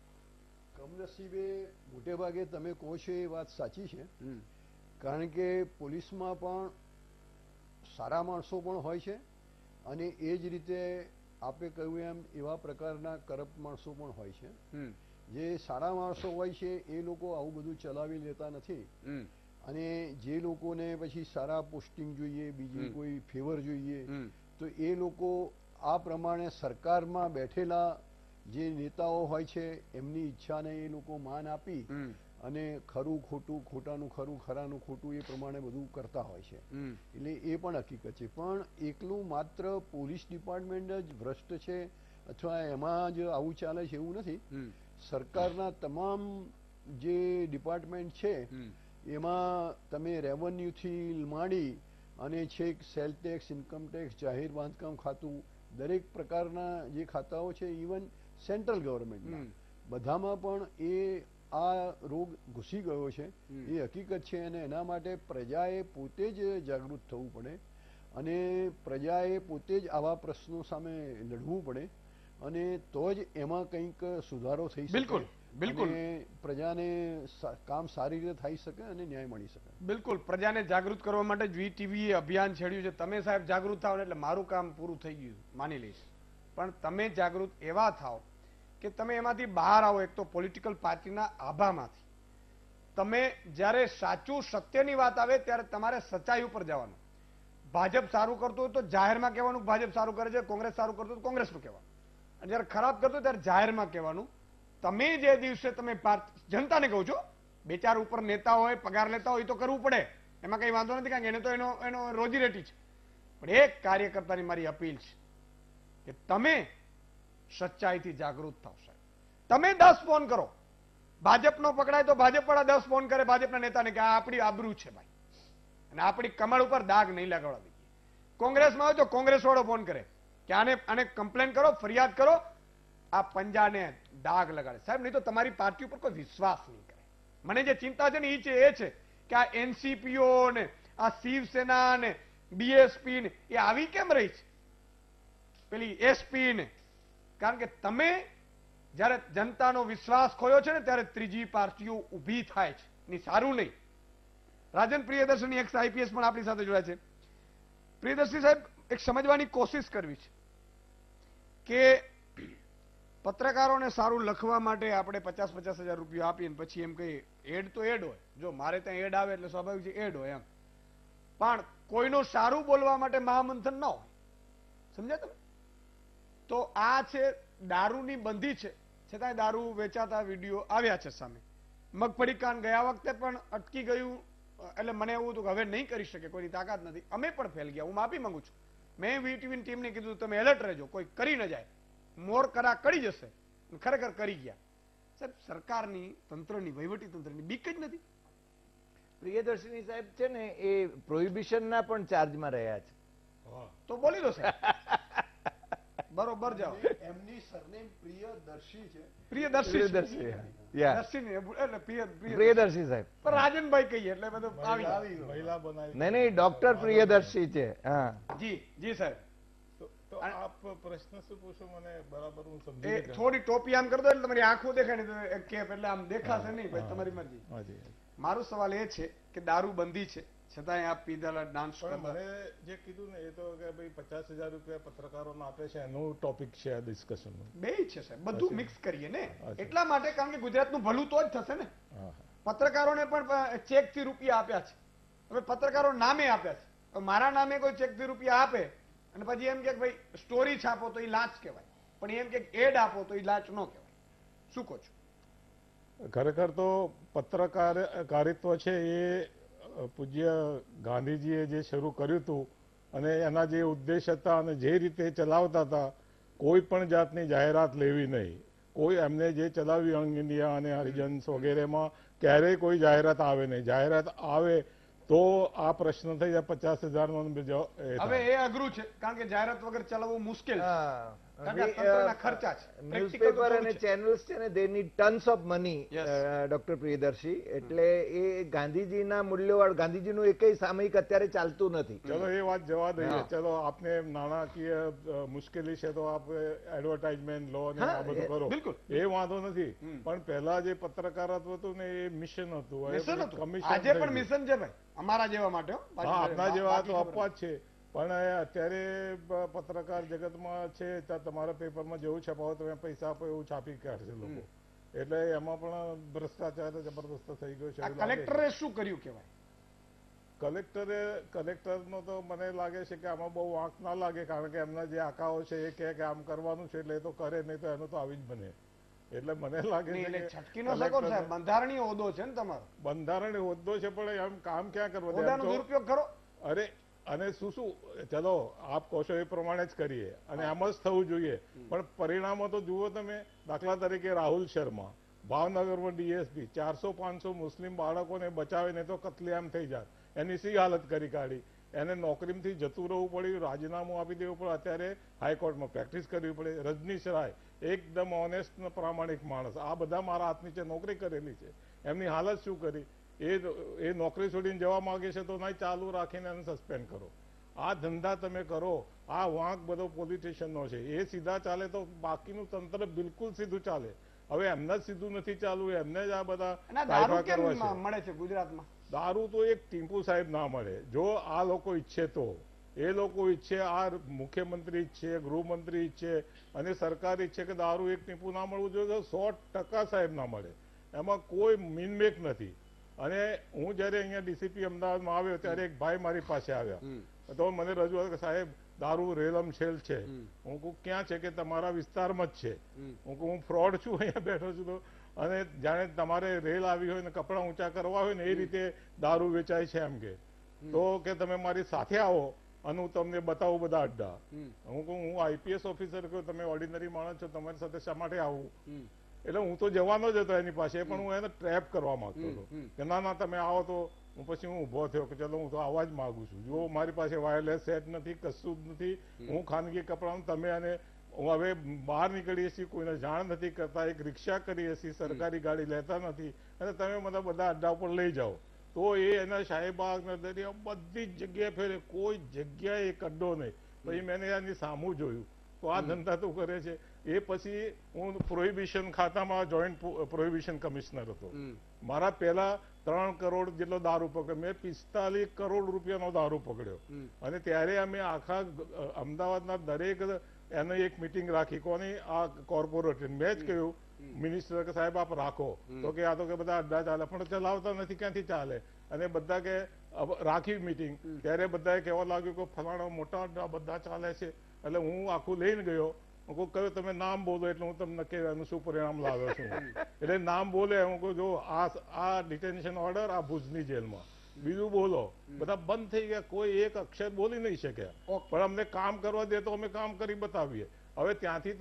કમનસીબે મોટે ભાગે તમે કહો છો એ વાત સાચી છે, કારણ કે પોલીસમાં પણ સારા માણસો પણ હોય છે અને એ જ રીતે આપણે કહ્યું એમ એવા પ્રકારના કરપ્ટ માણસો પણ હોય છે. જે સારા માણસો હોય છે એ લોકો આવું બધું ચલાવી લેતા નથી અને જે લોકોને પછી સારા પોસ્ટિંગ જોઈએ, બીજી કોઈ ફેવર જોઈએ તો એ લોકો આ પ્રમાણે સરકારમાં બેઠેલા જે નેતાઓ હોય છે એમની ઈચ્છાને એ લોકો માન આપી અને ખરું ખોટું, ખોટાનું ખરું, ખરાનું ખોટું એ પ્રમાણે બધું કરતા હોય છે. એટલે એ પણ હકીકત છે. પણ એકલું માત્ર પોલીસ ડિપાર્ટમેન્ટ જ ભ્રષ્ટ છે અથવા એમાં જ આવું ચાલે છે એવું નથી. સરકારના તમામ જે ડિપાર્ટમેન્ટ છે એમાં તમે રેવન્યુથી માંડી અને છેક સેલ ટેક્સ, ઇન્કમ ટેક્સ, જાહેર બાંધકામ ખાતું, દરેક પ્રકારના જે ખાતાઓ છે, ઇવન સેન્ટ્રલ ગવર્મેન્ટના બધામાં પણ એ આ રોગ ઘૂસી ગયો છે એ હકીકત છે અને એના માટે પ્રજાએ પોતે જ જાગૃત થવું પડે અને પ્રજાએ પોતે જ આવા પ્રશ્નો સામે લડવું પડે અને તો જ એમાં કંઈક સુધારો થઈ શકે. બિલકુલ, બિલકુલ. પ્રજાને કામ સારી રીતે થઈ શકે અને ન્યાય મળી શકે. બિલકુલ. પ્રજાને જાગૃત કરવા માટે જ VTV અભિયાન છેડ્યું છે. તમે સાહેબ જાગૃત થાવ એટલે મારું કામ પૂરું થઈ ગયું માની લઈશ, પણ તમે જાગૃત એવા થાવ કે તમે એમાંથી બહાર આવો. એક તો પોલિટિકલ પાર્ટીના આભામાંથી તમે જ્યારે સાચું સત્યની વાત આવે ત્યારે તમારે સચ્ચાઈ ઉપર જવાનું. ભાજપ સારું કરતું હોય તો જાહેરમાં કહેવાનું ભાજપ સારું કરે છે, કોંગ્રેસ સારું કરતું હોય તો કોંગ્રેસનું કહેવાનું, અને જયારે ખરાબ કરતું હોય ત્યારે જાહેરમાં કહેવાનું. તમે જે દિવસે તમે જનતાને કહું છો, 2-4 ઉપર નેતા હોય, પગાર લેતા હોય તો કરવું પડે, એમાં કઈ વાંધો નથી, કારણ કે એને તો એનો રોજીરેટી છે. પણ એક કાર્યકર્તાની મારી અપીલ છે કે તમે સચ્ચાઈથી જાગૃત થાવ. સાહેબ તમે 10 ફોન કરો, ભાજપનો પકડાય તો ભાજપ વાળા 10 ફોન કરે ભાજપના નેતાને કે આ આપણી આબરૂ છે ભાઈ, અને આપણી કમળ ઉપર દાગ નહીં લગાડવા દઈએ. કોંગ્રેસમાં હોય તો કોંગ્રેસ વાળો ફોન કરે કે આને કમ્પ્લેન કરો, ફરિયાદ કરો, આ પંજાને દાગ લગાડે. સાહેબ નહીં તો તમારી પાર્ટી ઉપર કોઈ વિશ્વાસ નહીં કરે. મને જે ચિંતા છે ને એ છે કે આ એનસીપીઓ ને આ શિવસેના ને બીએસપી ને એ આવી કેમ રહી છે, પેલી એસપી ને? કારણ કે તમે જયારે જનતાનો વિશ્વાસ ખોયો છે ને ત્યારે ત્રીજી પાર્ટીઓ ઊભી થાય છે, ની સારું નહીં. રાજન પ્રિયદર્શની એક્સ આઈપીએસ પણ આપણી સાથે જોડાય છે. પ્રિયદર્શી સાહેબ, એક સમજવાની કોશિશ કરવી છે કે પત્રકારોને સારું લખવા માટે આપણે 50,000 રૂપિયા આપીને પછી એમ કહીએ એડ તો એડ હોય. જો મારે ત્યાં એડ આવે એટલે સ્વાભાવિક છે એડ હોય એમ, પણ કોઈનું સારું બોલવા માટે મહામંથન ન હોય. સમજ્યા તમે? તો આ છે દારૂની બંધી છે, છતાંય દારૂ વેચાતા વિડીયો આવ્યા છે સામે. મગફળી કાન ગયા વખતે પણ અટકી ગયું, એટલે મને એવું હતું કે હવે નહીં કરી શકે, કોઈની તાકાત નથી. અમે પણ ફેલ ગયા, હું માફી માંગુ છું. મેં વીટીવીની ટીમને કીધું તમે એલર્ટ રહેજો, કોઈ કરી ન જાય, મોર કરા કરી જશે. ખરેખર કરી ગયા. સાહેબ સરકારની, તંત્રની, વહીવટી તંત્રની બીક જ નથી. પ્રિયદર્શિની સાહેબ છે ને એ પ્રોહિબિશનના પણ ચાર્જમાં રહ્યા છે. તો બોલી દો સાહેબ, બરોબર જાઓ. એમની સરનેમ પ્રિયદર્શી છે. પ્રિયદર્શી પ્રિયદર્શી સાહેબ પણ રાજનભાઈ કહીએ એટલે બધું આવી મહિલા બનાવી. નહીં, ડોક્ટર પ્રિયદર્શી છે. હા જી સાહેબ. તો આપ પ્રશ્ન શું પૂછો મને બરાબર હું સમજી એ થોડી ટોપી આમ કરી દો એટલે તમારી આંખો દેખાય ને તો કેપ એટલે આમ દેખાશે નહીં ભાઈ, તમારી મરજી. મારો સવાલ એ છે કે દારૂ બંધી છે છતાંય આપ પીધેલા ડાન્સ પણ કરતા. મને જે કીધું ને એ તો કે ભાઈ 50,000 રૂપિયા પત્રકારોને આપે છે એનું ટોપિક છે આ ડિસ્કશન. બે છે સાહેબ, બધું મિક્સ કરીએ ને એટલા માટે, કારણ કે ગુજરાતનું ભલું તો જ થશે ને. પત્રકારોને પણ ચેક થી રૂપિયા આપ્યા છે. હવે પત્રકારો નામે આપ્યા છે. હવે મારા નામે કોઈ ચેક થી રૂપિયા આપે અને પછી એમ કે ભાઈ સ્ટોરી છાપો તો એ લાંચ કહેવાય, પણ એમ કે એડ આપો તો એ લાંચ ન કહેવાય. શું કહો છો? ખરેખર તો પત્રકારિત્વ છે એ પૂજ્ય ગાંધીજીએ જે શરૂ કર્યું હતું અને એના જે ઉદ્દેશ હતા અને જે રીતે ચલાવતા હતા, કોઈ પણ જાતની જાહેરાત લેવી નહીં. કોઈ એમને જે ચલાવ્યું યંગ ઇન્ડિયા અને હરિજન્સ વગેરેમાં ક્યારેય કોઈ જાહેરાત આવે નહીં. જાહેરાત આવે તો આ પ્રશ્ન થઈ જાય 50,000 નો. હવે એ અઘરું છે કારણ કે જાહેરાત વગર ચલાવવું મુશ્કેલ છે. ખર્ચા છે. ન્યૂઝપેપર અને ચેનલ્સ છે ને they need tons of money. Doctor Priyadarshi, એટલે એ ગાંધીજીના મૂલ્યવાળ, ગાંધીજીનું એકય સામયિક અત્યારે ચાલતું નથી. ચલો એ વાત જવા દઈએ. ચલો આપને નાણાકીય મુશ્કેલી છે તો આપ એડવર્ટાઇઝમેન્ટ લો અને આ બધું કરો, બિલકુલ એ વાંધો નથી. પણ પહેલા જે પત્રકારત્વ હતું ને એ મિશન હતું, આજે પણ મિશન છે ભાઈ અમારા જેવા માટે. આપના જેવા તો અપવાદ છે. પણ અત્યારે પત્રકાર જગતમાં છે ત્યાં તમારા પેપરમાં જેવું છપાવો તમે પૈસા આપો એવું છાપી કાઢશે લોકો. એટલે એમાં પણ ભ્રષ્ટાચાર જબરદસ્ત થઈ ગયો છે. કલેક્ટરે શું કર્યું કહેવાય? કલેક્ટરનો તો મને લાગે છે કે આમાં બહુ વાંક ના લાગે, કારણ કે એમના જે આકાઓ છે એ કહે કે આમ કરવાનું છે એટલે એ તો કરે, નહીં તો એનું તો આવી જ બને. એટલે મને લાગે છે કે છટકી ન શકો સાહેબ, બંધારણીય હોદ્દો છે ને તમારો. બંધારણીય હોદ્દો છે પણ એમ કામ ક્યાં કરવો? હોદ્દાનો દુરુપયોગ કરો. અરે અને શું ચલો આપ કહો છો એ પ્રમાણે જ કરીએ અને આમ જ થવું જોઈએ. પણ પરિણામો તો જુઓ તમે. દાખલા તરીકે રાહુલ શર્મા ભાવનગરમાં ડીએસપી 400-500 મુસ્લિમ બાળકોને બચાવીને તો કતલેઆમ થઈ જાય. એની શી હાલત કરી કાઢી. એને નોકરીમાંથી જતું રહેવું પડ્યું, રાજીનામું આપી દેવું પડે, અત્યારે હાઈકોર્ટમાં પ્રેક્ટિસ કરવી પડે. રજનીશ રાય એકદમ ઓનેસ્ટ પ્રામાણિક માણસ, આ બધા મારા હાથ નીચે નોકરી કરેલી છે, એમની હાલત શું કરી. એ નોકરી છોડીને જવા માંગે છે તો નહીં, ચાલુ રાખીને એને સસ્પેન્ડ કરો. આ ધંધા તમે કરો. આ વાંક બધો પોલિટિશિયનનો છે. એ સીધા ચાલે તો બાકીનું તંત્ર બિલકુલ સીધું ચાલે. હવે એમને જ સીધું નથી ચાલવું, એમને જ આ બધા મળે છે ગુજરાતમાં. દારૂ તો એક ટીમ્પુ સાહેબ ના મળે. જો આ લોકો ઈચ્છે તો એ લોકો ઈચ્છે, આ મુખ્યમંત્રી ઈચ્છે, ગૃહમંત્રી ઈચ્છે અને સરકાર ઈચ્છે કે દારૂ એક ટીપું ના મળવું જોઈએ, 100% સાહેબ ના મળે, એમાં કોઈ મીનમેક નથી. અને હું જયારે અહીંયા ડીસીપી અમદાવાદમાં આવ્યો ત્યારે એક ભાઈ મારી પાસે આવ્યા તો મને રજૂઆત કે સાહેબ દારૂ રેલમછેલ છે. હું કહું ક્યાં છે? કે તમારા વિસ્તારમાં જ છે. હું કહું હું ફ્રોડ છું, અહીંયા બેઠો છું તો, અને જાણે તમારે રેલ આવી હોય ને કપડા ઊંચા કરવા હોય ને એ રીતે દારૂ વેચાય છે એમ કે. તો કે તમે મારી સાથે આવો અને હું તમને બતાવું બધા અડ્ડા. હું કહું હું આઈપીએસ ઓફિસર કહું, તમે ઓર્ડિનરી માણસ છો, તમારી સાથે શા માટે આવું? એટલે હું તો જવાનો જ હતો એની પાસે, પણ હું એને ટ્રેપ કરવા માંગતો હતો કે ના ના તમે આવો. તો પછી હું ઉભો થયો કે ચલો હું તો આવવા જ માંગુ છું. જો મારી પાસે વાયરલેસ સેટ નથી, કશું જ નથી, હું ખાનગી કપડાં, તમે અને હું હવે બહાર નીકળીએ છીએ, કોઈને જાણ નથી કરતા, એક રિક્ષા કરીએ છીએ, સરકારી ગાડી લેતા નથી, અને તમે મને બધા અડ્ડા ઉપર લઈ જાઓ. તો એ એના શાહીબાગ ને દરિયા બધી જ જગ્યાએ ફેરે, કોઈ જગ્યાએ એક અડ્ડો નહીં. પછી મેં એની સામું જોયું તો આ ધંધા તો કરે છે. એ પછી હું પ્રોહિબિશન ખાતામાં જોઈન્ટ પ્રોહિબિશન કમિશનર હતો. મારા પહેલા 3 કરોડ જેટલો દારૂ પકડ્યો, મેં 45 કરોડ રૂપિયાનો દારૂ પકડ્યો. અને ત્યારે અમે આખા અમદાવાદના દરેક એને એક મિટિંગ રાખી, કોની? આ કોર્પોરેટ. મેં જ કહ્યું મિનિસ્ટર કે સાહેબ આપ રાખો, તો કે આ તો કે બધા અડ્ડા ચાલે, પણ ચલાવતા નથી, ક્યાંથી ચાલે? અને બધા કે રાખી મિટિંગ, ત્યારે બધાએ કહેવા લાગ્યું કે ફલાણા મોટા અડ્ડા બધા ચાલે છે. એટલે હું આખું લઈને ગયો. હું કહું કહ્યું તમે નામ બોલો એટલે હું તમને કહે એનું શું પરિણામ લાવ્યો છું. એટલે નામ બોલે, હું કહું જો આ ડિટેન્શન ઓર્ડર આ ભુજની જેલમાં, બીજું બોલો. બધા બંધ થઈ ગયા, કોઈ એક અક્ષર બોલી નહીં શક્યા. પણ અમને કામ કરવા દે તો અમે કામ કરી બતાવીએ. હવે ત્યાંથી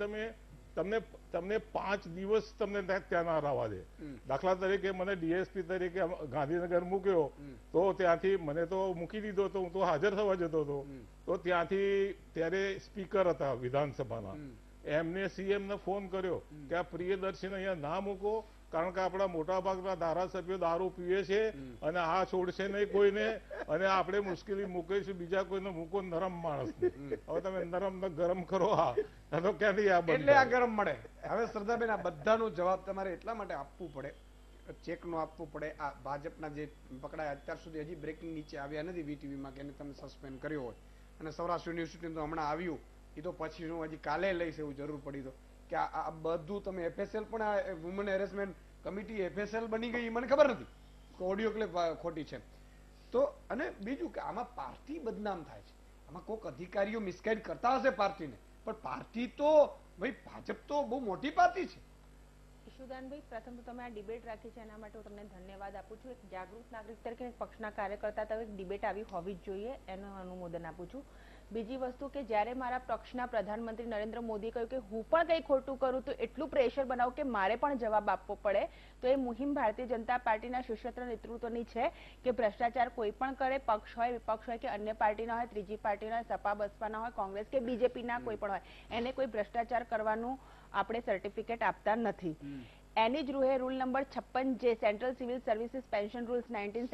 તમને 5 દિવસ તમને ત્યાં ના રહેવા દે. દાખલા તરીકે મને ડીએસપી તરીકે ગાંધીનગર મૂક્યો, તો ત્યાંથી મને તો મૂકી દીધો તો હું તો હાજર થવા જતો હતો. તો ત્યાંથી ત્યારે સ્પીકર હતા વિધાનસભાના, એમને સીએમ ને ફોન કર્યો કે આ પ્રિયદર્શીને અહીંયા ના મૂકો, કારણ કે આપણા મોટા ભાગના ધારાસભ્યો દારૂ પીવે છે અને આ છોડશે નહીં કોઈને, અને આપણે મુશ્કેલી મૂકીશું, બીજા કોઈને મૂકો નરમ માણસ. હવે તમે નરમ ને ગરમ કરો, તો ક્યાંથી આ એટલે આ ગરમ મળે. હવે શ્રદ્ધાબેન, આ બધાનો જવાબ તમારે એટલા માટે આપવું પડે, ચેક નો આપવું પડે. આ ભાજપના જે પકડાયા અત્યાર સુધી હજી બ્રેકિંગ નીચે આવ્યા નથી વીટીવીમાં કે એને તમે સસ્પેન્ડ કર્યો હોય, અને સૌરાષ્ટ્ર યુનિવર્સિટી તો હમણાં આવ્યું, એ તો પછી હું હજી કાલે લઈશ એવું જરૂર પડી તો કે આ બધું તમે એફએસએલ પણ આ વુમન હેરેસમેન્ટ કમિટી એફએસએલ બની ગઈ મને ખબર નથી, ઓડિયો ક્લિપ ખોટી છે તો. અને બીજું કે આમાં પાર્ટી બદનામ થાય છે, આમાં કોઈક અધિકારીઓ મિસગાઈડ કરતા હશે પાર્ટીને, પણ પાર્ટી તો ભાઈ ભાજપ તો બહુ મોટી પાર્ટી છે. ઈશુદાનભાઈ, પ્રથમ તો તમે આ ડિબેટ રાખી છે એના માટે હું તમને ધન્યવાદ આપું છું. એક જાગૃત નાગરિક તરીકે પક્ષના કાર્યકર્તા તરીકે ડિબેટ આવી હોવી જ જોઈએ એનું અનુમોદન આપું છું. બીજી વસ્તુ કે જ્યારે મારા પક્ષના પ્રધાનમંત્રી નરેન્દ્ર મોદીએ કહ્યું કે હું પણ કંઈ ખોટું કરું તો એટલું પ્રેશર બનાવું કે મારે પણ જવાબ આપવો પડે, તો એ મુહિમ ભારતીય જનતા પાર્ટીના સશસ્ત્ર નેતૃત્વની છે કે ભ્રષ્ટાચાર કોઈ પણ કરે, પક્ષ હોય, વિપક્ષ હોય કે અન્ય પાર્ટીના હોય, ત્રીજી પાર્ટીના હોય, સપા બસપાના હોય, કોંગ્રેસ કે બીજેપીના કોઈ પણ હોય, એને કોઈ ભ્રષ્ટાચાર કરવાનું આપણે સર્ટિફિકેટ આપતા નથી. એની જ રૂહે રૂલ નંબર 56 જે central civil services pension rules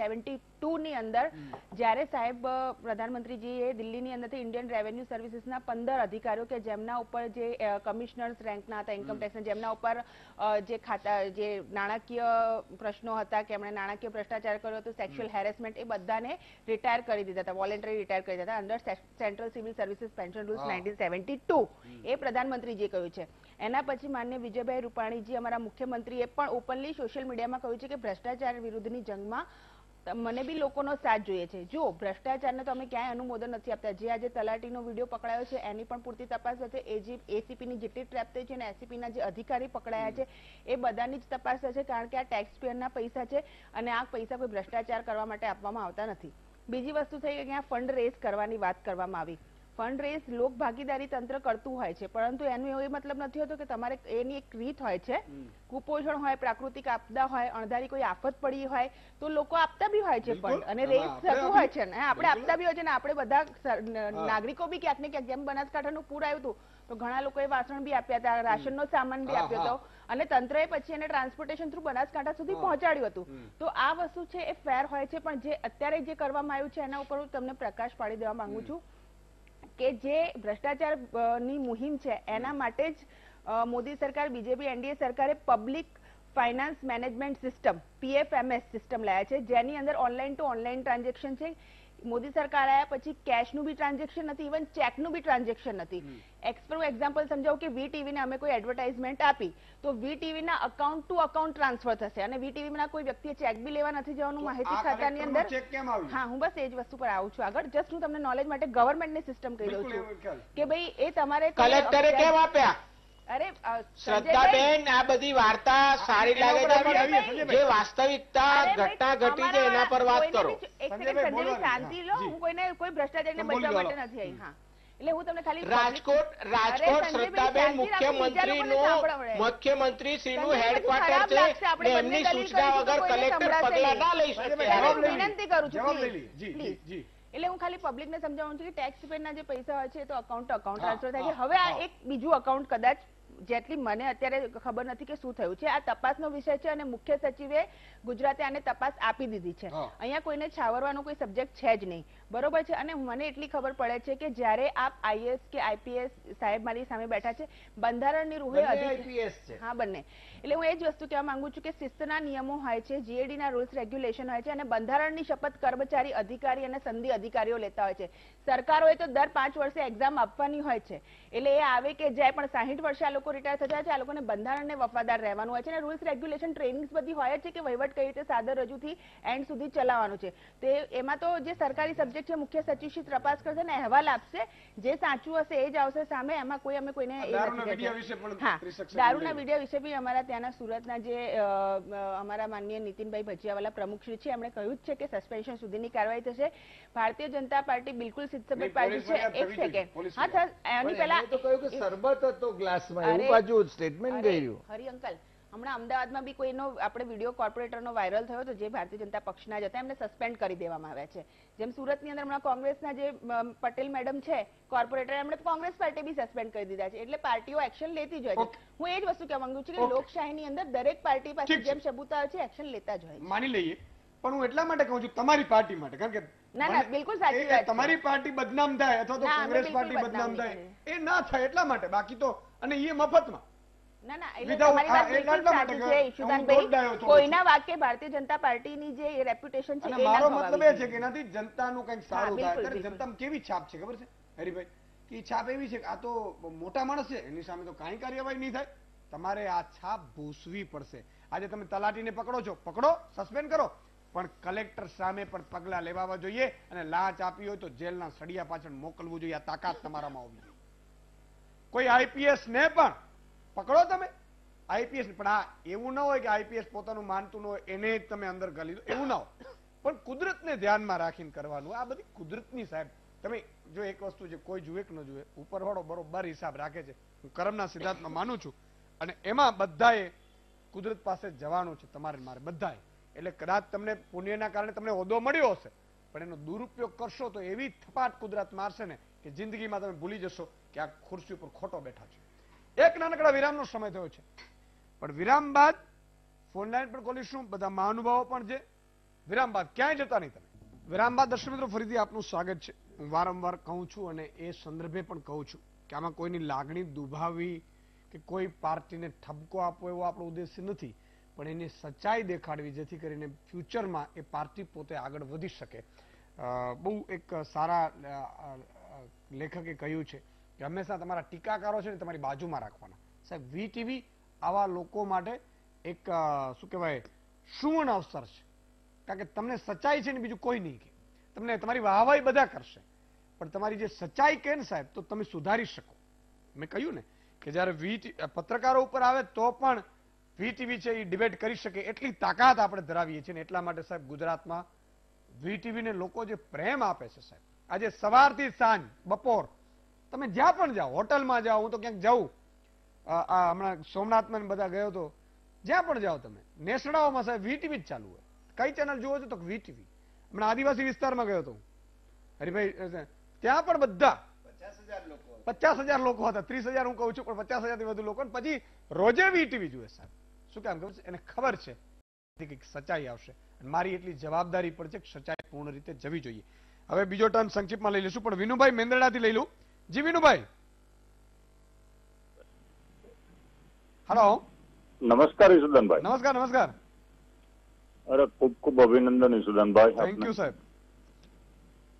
1972 ની અંદર જ્યારે સાહેબ પ્રધાનમંત્રીજીએ દિલ્હીની અંદરથી ઇન્ડિયન રેવન્યુ સર્વિસીસના 15 અધિકારીઓ કે જેમના ઉપર જે કમિશનર્સ રેન્કના હતા ઇન્કમ ટેક્સના, જેમના ઉપર જે ખાતા જે નાણાકીય પ્રશ્નો હતા કે એમણે નાણાકીય ભ્રષ્ટાચાર કર્યો હતો, સેક્સ્યુઅલ હેરેસમેન્ટ, એ બધાને રિટાયર કરી દીધા હતા, વોલેન્ટરી રિટાયર કરી દીધા હતા under central civil services pension rules 1972. એ પ્રધાનમંત્રીજીએ કહ્યું છે. એના પછી માનનીય વિજયભાઈ રૂપાણીજી અમારા મુખ્યમંત્રીએ પણ ઓપનલી સોશિયલ મીડિયામાં કહ્યું છે કે ભ્રષ્ટાચાર વિરુદ્ધની જંગમાં મને બી લોકોનો સાથ જોઈએ છે. જો ભ્રષ્ટાચારને તો અમે ક્યાંય અનુમોદન નથી આપતા. જે આજે તલાટીનો વિડીયો પકડાયો છે એની પણ પૂરતી તપાસ થશે, એસીપીની જેટલી ટ્રેપ થઈ છે અને એસીપીના જે અધિકારી પકડાયા છે એ બધાની જ તપાસ થશે, કારણ કે આ ટેક્સ પેયરના પૈસા છે અને આ પૈસા કોઈ ભ્રષ્ટાચાર કરવા માટે આપવામાં આવતા નથી. બીજી વસ્તુ થઈ કે અહીંયા ફંડ રેઝ કરવાની વાત કરવામાં આવી. ફંડ રેઝ લોક ભાગીદારી તંત્ર કરતું હોય છે, પરંતુ એનો એવો મતલબ નથી હોતો કે તમારે એની એક રીત હોય છે. કુપોષણ હોય, પ્રાકૃતિક આપદા હોય, અણધારી કોઈ આફત પડી હોય તો લોકો આપતા બી હોય છે ફંડ, અને રેઝ થતું હોય છે ને આપણે આપતા બી હોય છે ને. આપણે બધા નાગરિકો બી ક્યાંક ને ક્યાંક, જેમ બનાસકાંઠાનું પૂર આવ્યું હતું તો ઘણા લોકોએ વાસણ બી આપ્યા હતા, રાશનનો સામાન બી આપ્યો હતો, અને તંત્રએ પછી એને ટ્રાન્સપોર્ટેશન થ્રુ બનાસકાંઠા સુધી પહોંચાડ્યું હતું. તો આ વસ્તુ છે એ ફેર હોય છે, પણ જે અત્યારે જે કરવામાં આવ્યું છે એના ઉપર હું તમને પ્રકાશ પાડી દેવા માંગુ છું કે જે ભ્રષ્ટાચારની મુહિમ છે એના માટે જ મોદી સરકાર, બીજેપી એનડીએ સરકારે public finance management system PFMS system લાયા છે, જેની અંદર ઓનલાઈન ટુ ઓનલાઈન ટ્રાન્ઝેક્શન છે મોદી સરકાર આવ્યા પછી કેશનું બી ટ્રાન્ઝેક્શન નથી, ઇવન ચેકનું બી ટ્રાન્ઝેક્શન નથી. એક્ઝામ્પલ સમજાવું કે વીટીવી ને અમે કોઈ એડવર્ટાઇઝમેન્ટ આપી તો વીટીવી ના અકાઉન્ટ ટુ અકાઉન્ટ ટ્રાન્સફર થશે અને વીટીવી ના કોઈ વ્યક્તિએ ચેક બી લેવા નથી જવાનું માહિતી ખાતાની અંદર. હા, હું બસ એ જ વસ્તુ પર આવું છું આગળ. જસ્ટ હું તમને નોલેજ માટે ગવર્મેન્ટની સિસ્ટમ કહી દઉં છું કે ભાઈ એ તમારે કલેક્ટરે કેમ આપ્યા? અરે શ્રદ્ધાબેન, આ બધી વાર્તા સારી લાગે છે પણ જે વાસ્તવિકતા ઘટના ઘટી છે એના પર વાત કરો. એક સેકન્ડ સંજયભાઈ, શાંતિ લો. હું કોઈને કોઈ ભ્રષ્ટાચારને બચાવવા માટે નથી આવી. હા, એટલે હું તમને ખાલી રાજકોટ શ્રદ્ધાબેન મુખ્યમંત્રી શ્રીનું હેડક્વાર્ટર છે ને એમની સૂચના વગર કલેક્ટર પગલા ના લઈ શકે. વિનંતી કરું છું એટલે હું ખાલી પબ્લિક ને સમજાવું છું કે ટેક્સ પેડ ના જે પૈસા હોય છે તો અકાઉન્ટ ટુ અકાઉન્ટ ટ્રાન્સફર થાય છે. હવે આ એક બીજું અકાઉન્ટ કદાચ જેટલી મને અત્યારે ખબર નથી કે શું થયું છે, આ તપાસનો વિષય છે અને મુખ્ય સચિવે ગુજરાતે આને તપાસ આપી દીધી છે. અહીંયા કોઈને છાવરવાનો કોઈ સબ્જેક્ટ છે જ નહીં, બરોબર છે. અને મને એટલી ખબર પડે છે કે જ્યારે આપ આઈએએસ કે આઈપીએસ સાહેબ મારી સામે બેઠા છે, બંધારણની રૂહે આઈપીએસ છે. હા, બંને. એટલે હું એ જ વસ્તુ કહેવા માંગુ છું કે શિસ્તના નિયમો હોય છે, જીએડી ના રૂલ્સ રેગ્યુલેશન હોય છે અને બંધારણની શપથ કર્મચારી, અધિકારી અને સંધિ અધિકારીઓ લેતા હોય છે. સરકારોએ તો દર 5 વર્ષે એક્ઝામ આપવાની હોય છે. એટલે એ આવે કે જાય પણ 60 વર્ષે આ લોકો રિટાયર થતા છે, આ લોકોને બંધારણને વફાદાર રહેવાનું હોય છે અને રૂલ્સ રેગ્યુલેશન ટ્રેનિંગ્સ બધી હોય છે કે વહીવટ કઈ રીતે સાદર રજૂથી એન્ડ સુધી ચલાવવાનું છે. તે એમાં તો જે સરકારી સબ્જેક્ટ છે મુખ્ય સચિવ શ્રી તપાસ કરશે ને અહેવાલ આપશે, જે સાચું હશે એ જ આવશે સામે. એમાં કોઈ અમે કોઈને દારૂના વિડીયો વિશે બી અમારા ત્યાંના સુરતના જે અમારા માનનીય નીતિનભાઈ ભજીયાવાલા પ્રમુખ શ્રી છે એમણે કહ્યું જ છે કે સસ્પેન્શન સુધીની કાર્યવાહી થશે. ભારતીય જનતા પાર્ટી બિલકુલ સિદ્ધસભ્ય પાર્ટી છે. એક સેકન્ડ, હા સર, એની પહેલા તો કહ્યું કે સરબત હતો ગ્લાસમાં, એવું બાજુ સ્ટેટમેન્ટ કર્યું. હરી અંકલ, હમણાં અમદાવાદમાં બી કોઈનો આપણે વિડીયો કોર્પોરેટરનો વાયરલ થયો તો જે ભારતીય જનતા પક્ષના જ હતા, એમને સસ્પેન્ડ કરી દેવામાં આવ્યા છે. જેમ સુરતની અંદર હમણાં કોંગ્રેસના જે પટેલ મેડમ છે કોર્પોરેટર, એમણે કોંગ્રેસ પાર્ટી બી સસ્પેન્ડ કરી દીધા છે. એટલે પાર્ટીઓ એક્શન લેતી જ હોય છે. હું એ જ વસ્તુ કહેવા માંગુ છું કે લોકશાહીની અંદર દરેક પાર્ટી પાસે જેમ સબૂત આવે છે એક્શન લેતા જ હોય છે. માની લઈએ, પણ હું એટલા માટે કહું છું તમારી પાર્ટી માટે, કારણ કે ના બિલકુલ સાચી વાત છે. તમારી પાર્ટી બદનામ થાય અથવા તો કોંગ્રેસ પાર્ટી બદનામ થાય એ ના થાય એટલા માટે. બાકી તો અને એ મફતમાં. ના ના, એટલે તમારી વાત બિલકુલ સાચી છે ઈશુદાનભાઈ. કોઈના વાક્ય ભારતીય જનતા પાર્ટીની જે રેપ્યુટેશન છે મારો મતલબ એ છે કે એનાથી જનતાનું કંઈક સારું થાય. ત્યારે જનતામાં કેવી છાપ છે ખબર છે હરિભાઈ? કે છાપ એવી છે કે આ તો મોટા માણસ છે, એની સામે તો કાંઈ કાર્યવાહી નહીં થાય. તમારે આ છાપ ભૂસવી પડશે. આજે તમે તલાટીને પકડો છો, પકડો, સસ્પેન્ડ કરો, પણ કલેક્ટર સામે પણ પગલા લેવા જોઈએ અને લાંચ આપી હોય તો જેલના સળિયા પાછળ મોકલવું જોઈએ. આ તાકાત તમારામાં હોવી જોઈએ. કોઈ આઈપીએસ ને પણ પકડો તમે, આઈપીએસ, પણ આ એવું ના હોય કે આઈપીએસ પોતાનું માનતું ન હોય એને જ તમે અંદર કરી દો, એવું ના હોય. પણ કુદરતને ધ્યાનમાં રાખીને કરવાનું. આ બધી કુદરતની સાહેબ, તમે જો એક વસ્તુ છે, કોઈ જુએ કે ન જુએ, ઉપરવાળો બરોબર હિસાબ રાખે છે. હું કર્મના સિદ્ધાંતમાં માનું છું અને એમાં બધાએ કુદરત પાસે જવાનું છે, તમારે મારે બધાએ. એટલે કદાચ તમને પુણ્યના કારણે તમને હોદ્દો મળ્યો હશે, પણ એનો દુરુપયોગ કરશો તો એવી થપાટ કુદરત મારશે ને કે જિંદગીમાં તમે ભૂલી જશો કે આ ખુરશી ઉપર ખોટો બેઠા છો. એક નાનકડા વિરામનો સમય થયો છે, પણ વિરામ બાદ ફોન લાઈન પણ ખોલીશું. બધા મહાનુભાવો પણ છે. વિરામ બાદ ક્યાંય જતા નહીં તમે. વિરામ બાદ દર્શક મિત્રો ફરીથી આપનું સ્વાગત છે. હું વારંવાર કહું છું અને એ સંદર્ભે પણ કહું છું કે આમાં કોઈની લાગણી દુભાવી કે કોઈ પાર્ટીને ઠપકો આપવો એવો આપણો ઉદ્દેશ્ય નથી, પણ એની સચ્ચાઈ દેખાડવી જેથી કરીને ફ્યુચરમાં એ પાર્ટી પોતે આગળ વધી શકે. બહુ એક સારા લેખકે કહ્યું છે કે હંમેશા તમારા ટીકાકારો છે ને તમારી બાજુમાં રાખવાના. સાહેબ, વીટીવી આવા લોકો માટે એક શું કહેવાય સુવર્ણ અવસર છે, કારણ કે તમને સચ્ચાઈ છે ને બીજું કોઈ નહીં કે. તમને તમારી વાહવાઈ બધા કરશે, પણ તમારી જે સચ્ચાઈ કહે ને સાહેબ તો તમે સુધારી શકો. મેં કહ્યું ને કે જયારે પત્રકારો ઉપર આવે તો પણ વીટીવી છે એ ડિબેટ કરી શકે એટલી તાકાત આપણે ધરાવીએ છીએ. એટલા માટે સાહેબ ગુજરાતમાં વીટીવીને લોકો જે પ્રેમ આપે છે સાહેબ, આજે સવારથી સાંજ બપોર તમે જ્યાં પણ જાઓ, હોટલમાં જાઓ, હું તો ક્યાંક જાઉં, હમણાં સોમનાથમાં બધા ગયો તો, જ્યાં પણ જાઓ તમે નેસડાઓમાં સાહેબ વીટીવી જ ચાલુ હોય. કઈ ચેનલ જુઓ છો તો વીટીવી. હમણાં આદિવાસી વિસ્તારમાં ગયો તો હરિભાઈ, ત્યાં પણ બધા 50,000 લોકો હતા. 30,000 હું કહું છું, પણ 50,000 થી વધુ લોકો. પછી રોજે વીટીવી જુએ સાહેબ. શું કામ ખબર છે? એને ખબર છે કે સચ્ચાઈ આવશે. મારી એટલી જવાબદારી પણ છે કે સચ્ચાઈ પૂર્ણ રીતે જવી જોઈએ. હવે બીજો ટર્ન સંક્ષિપ્તમાં લઈ લઈશું, પણ વિનુભાઈ મેંદરડાથી લઈ લઉં. જી વિનુભાઈ. હેલો. નમસ્કાર ઈશુદાનભાઈ. નમસ્કાર. નમસ્કાર. અરે ખૂબ ખૂબ અભિનંદન ઈશુદાનભાઈ. થેન્ક યુ સાહેબ.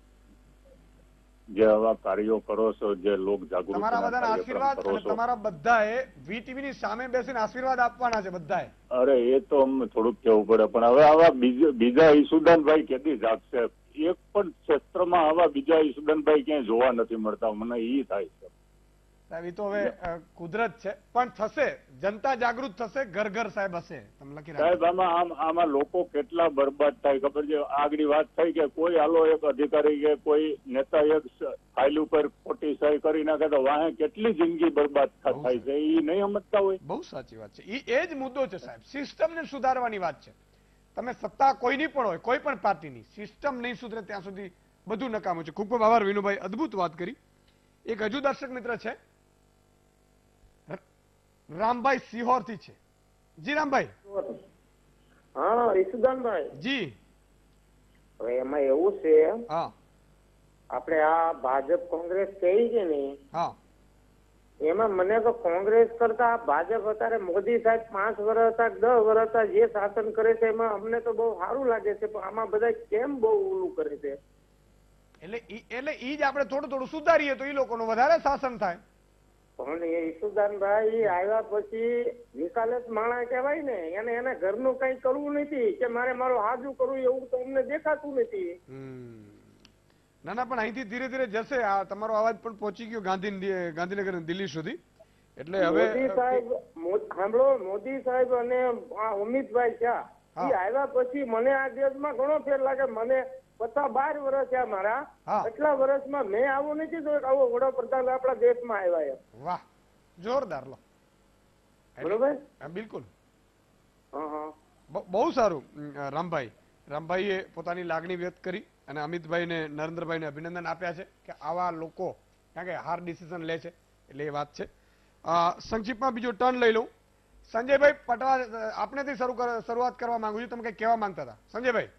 જે આવા કાર્યો કરો છો, જે લોક જાગૃતિ તમારા બધાના આશીર્વાદ અને તમારા બધાએ વીટીવી ની સામે બેસીને આશીર્વાદ આપવાના છે બધાએ. અરે એ તો અમને થોડુંક કહેવું પડે, પણ હવે આવા બીજા ઈસુદાનભાઈ કેદી જાગશે? એક પણ ક્ષેત્રમાં આવા બીજા ઈસુદાનભાઈ ક્યાંય જોવા નથી મળતા. મને ઈ થાય છે સાહેબ. એ તો હવે કુદરત છે, પણ થશે. જનતા જાગૃત થશે, ઘર ઘર સાહેબ હશે. તમે લખી રાખો સાહેબ. આમાં લોકો કેટલા બરબાદ થાય ખબર છે? આગળ વાત થઈ કે કોઈ હાલો એક અધિકારી કે કોઈ નેતા એક ફાઇલ ઉપર ખોટી સહી કરી નાખે તો વાહે કેટલી જિંદગી બરબાદ થાય છે, એ નહીં સમજતા હોય. બહુ સાચી વાત છે. એ જ મુદ્દો છે સાહેબ. સિસ્ટમને સુધારવાની વાત છે. તમે સત્તા કોઈની પણ હોય, કોઈ પણ પાર્ટીની, સિસ્ટમ નહીં સુધરે ત્યાં સુધી બધું નકામું છે. ખૂબ ખૂબ આભાર વિનુભાઈ, અદભુત વાત કરી. એક હજુ દર્શક મિત્ર છે, રામભાઈ સિહોર થી છે. જી રામભાઈ. હા ઈસુદાનભાઈ જી. હવે એમાં એવું છે, હા, આપણે આ ભાજપ કોંગ્રેસ કહી છે ને, હા, એમાં મને તો કોંગ્રેસ કરતા ભાજપ અત્યારે મોદી સાહેબ 5 વર્ષ હતા 10 વર્ષ હતા જે શાસન કરે છે એમાં અમને તો બહુ સારું લાગે છે, પણ આમાં બધા કેમ બહુ ઓલું કરે છે? એટલે ઈ જ આપણે થોડું થોડું સુધારીએ તો ઈ લોકોનું વધારે શાસન થાય. પણ એ ઈસુદાનભાઈ આવ્યા પછી વિકાલેશ માણા કહેવાય ને, એને ઘરનું કઈ કરવું નથી કે મારે મારું હાજુ કરવું, એવું તો અમને દેખાતું નથી. ના ના, પણ અહીંથી ધીરે ધીરે જશે. આ તમારો અવાજ પણ પહોંચી ગયો ગાંધીનગર અને દિલ્હી સુધી. એટલે હવે મોદી સાહેબ સાંભળો, મોદી સાહેબ અને આ અમિતભાઈ શાહ એ આવ્યા પછી મને આ દેશમાં ઘણો ફેર લાગે. મને 12 વર્ષ થયા મારા, એટલા વર્ષમાં મેં આવું નથી તો આવો વડાપ્રધાન આપણા દેશમાં આવ્યા. વાહ, જોરદાર. લો, બરોબર, બિલકુલ. બહુ સારું. રામભાઈએ પોતાની લાગણી વ્યક્ત કરી અને અમિતભાઈને, નરેન્દ્રભાઈને અભિનંદન આપ્યા છે કે આવા લોકો, કારણ કે હાર્ડ ડિસિઝન લે છે, એટલે એ વાત છે. સંક્ષિપ્તમાં બીજો ટર્ન લઈ લઉં. સંજયભાઈ પટવા, આપણેથી શરૂઆત કરવા માંગુ છું. તમે કઈ કહેવા માંગતા હતા સંજયભાઈ?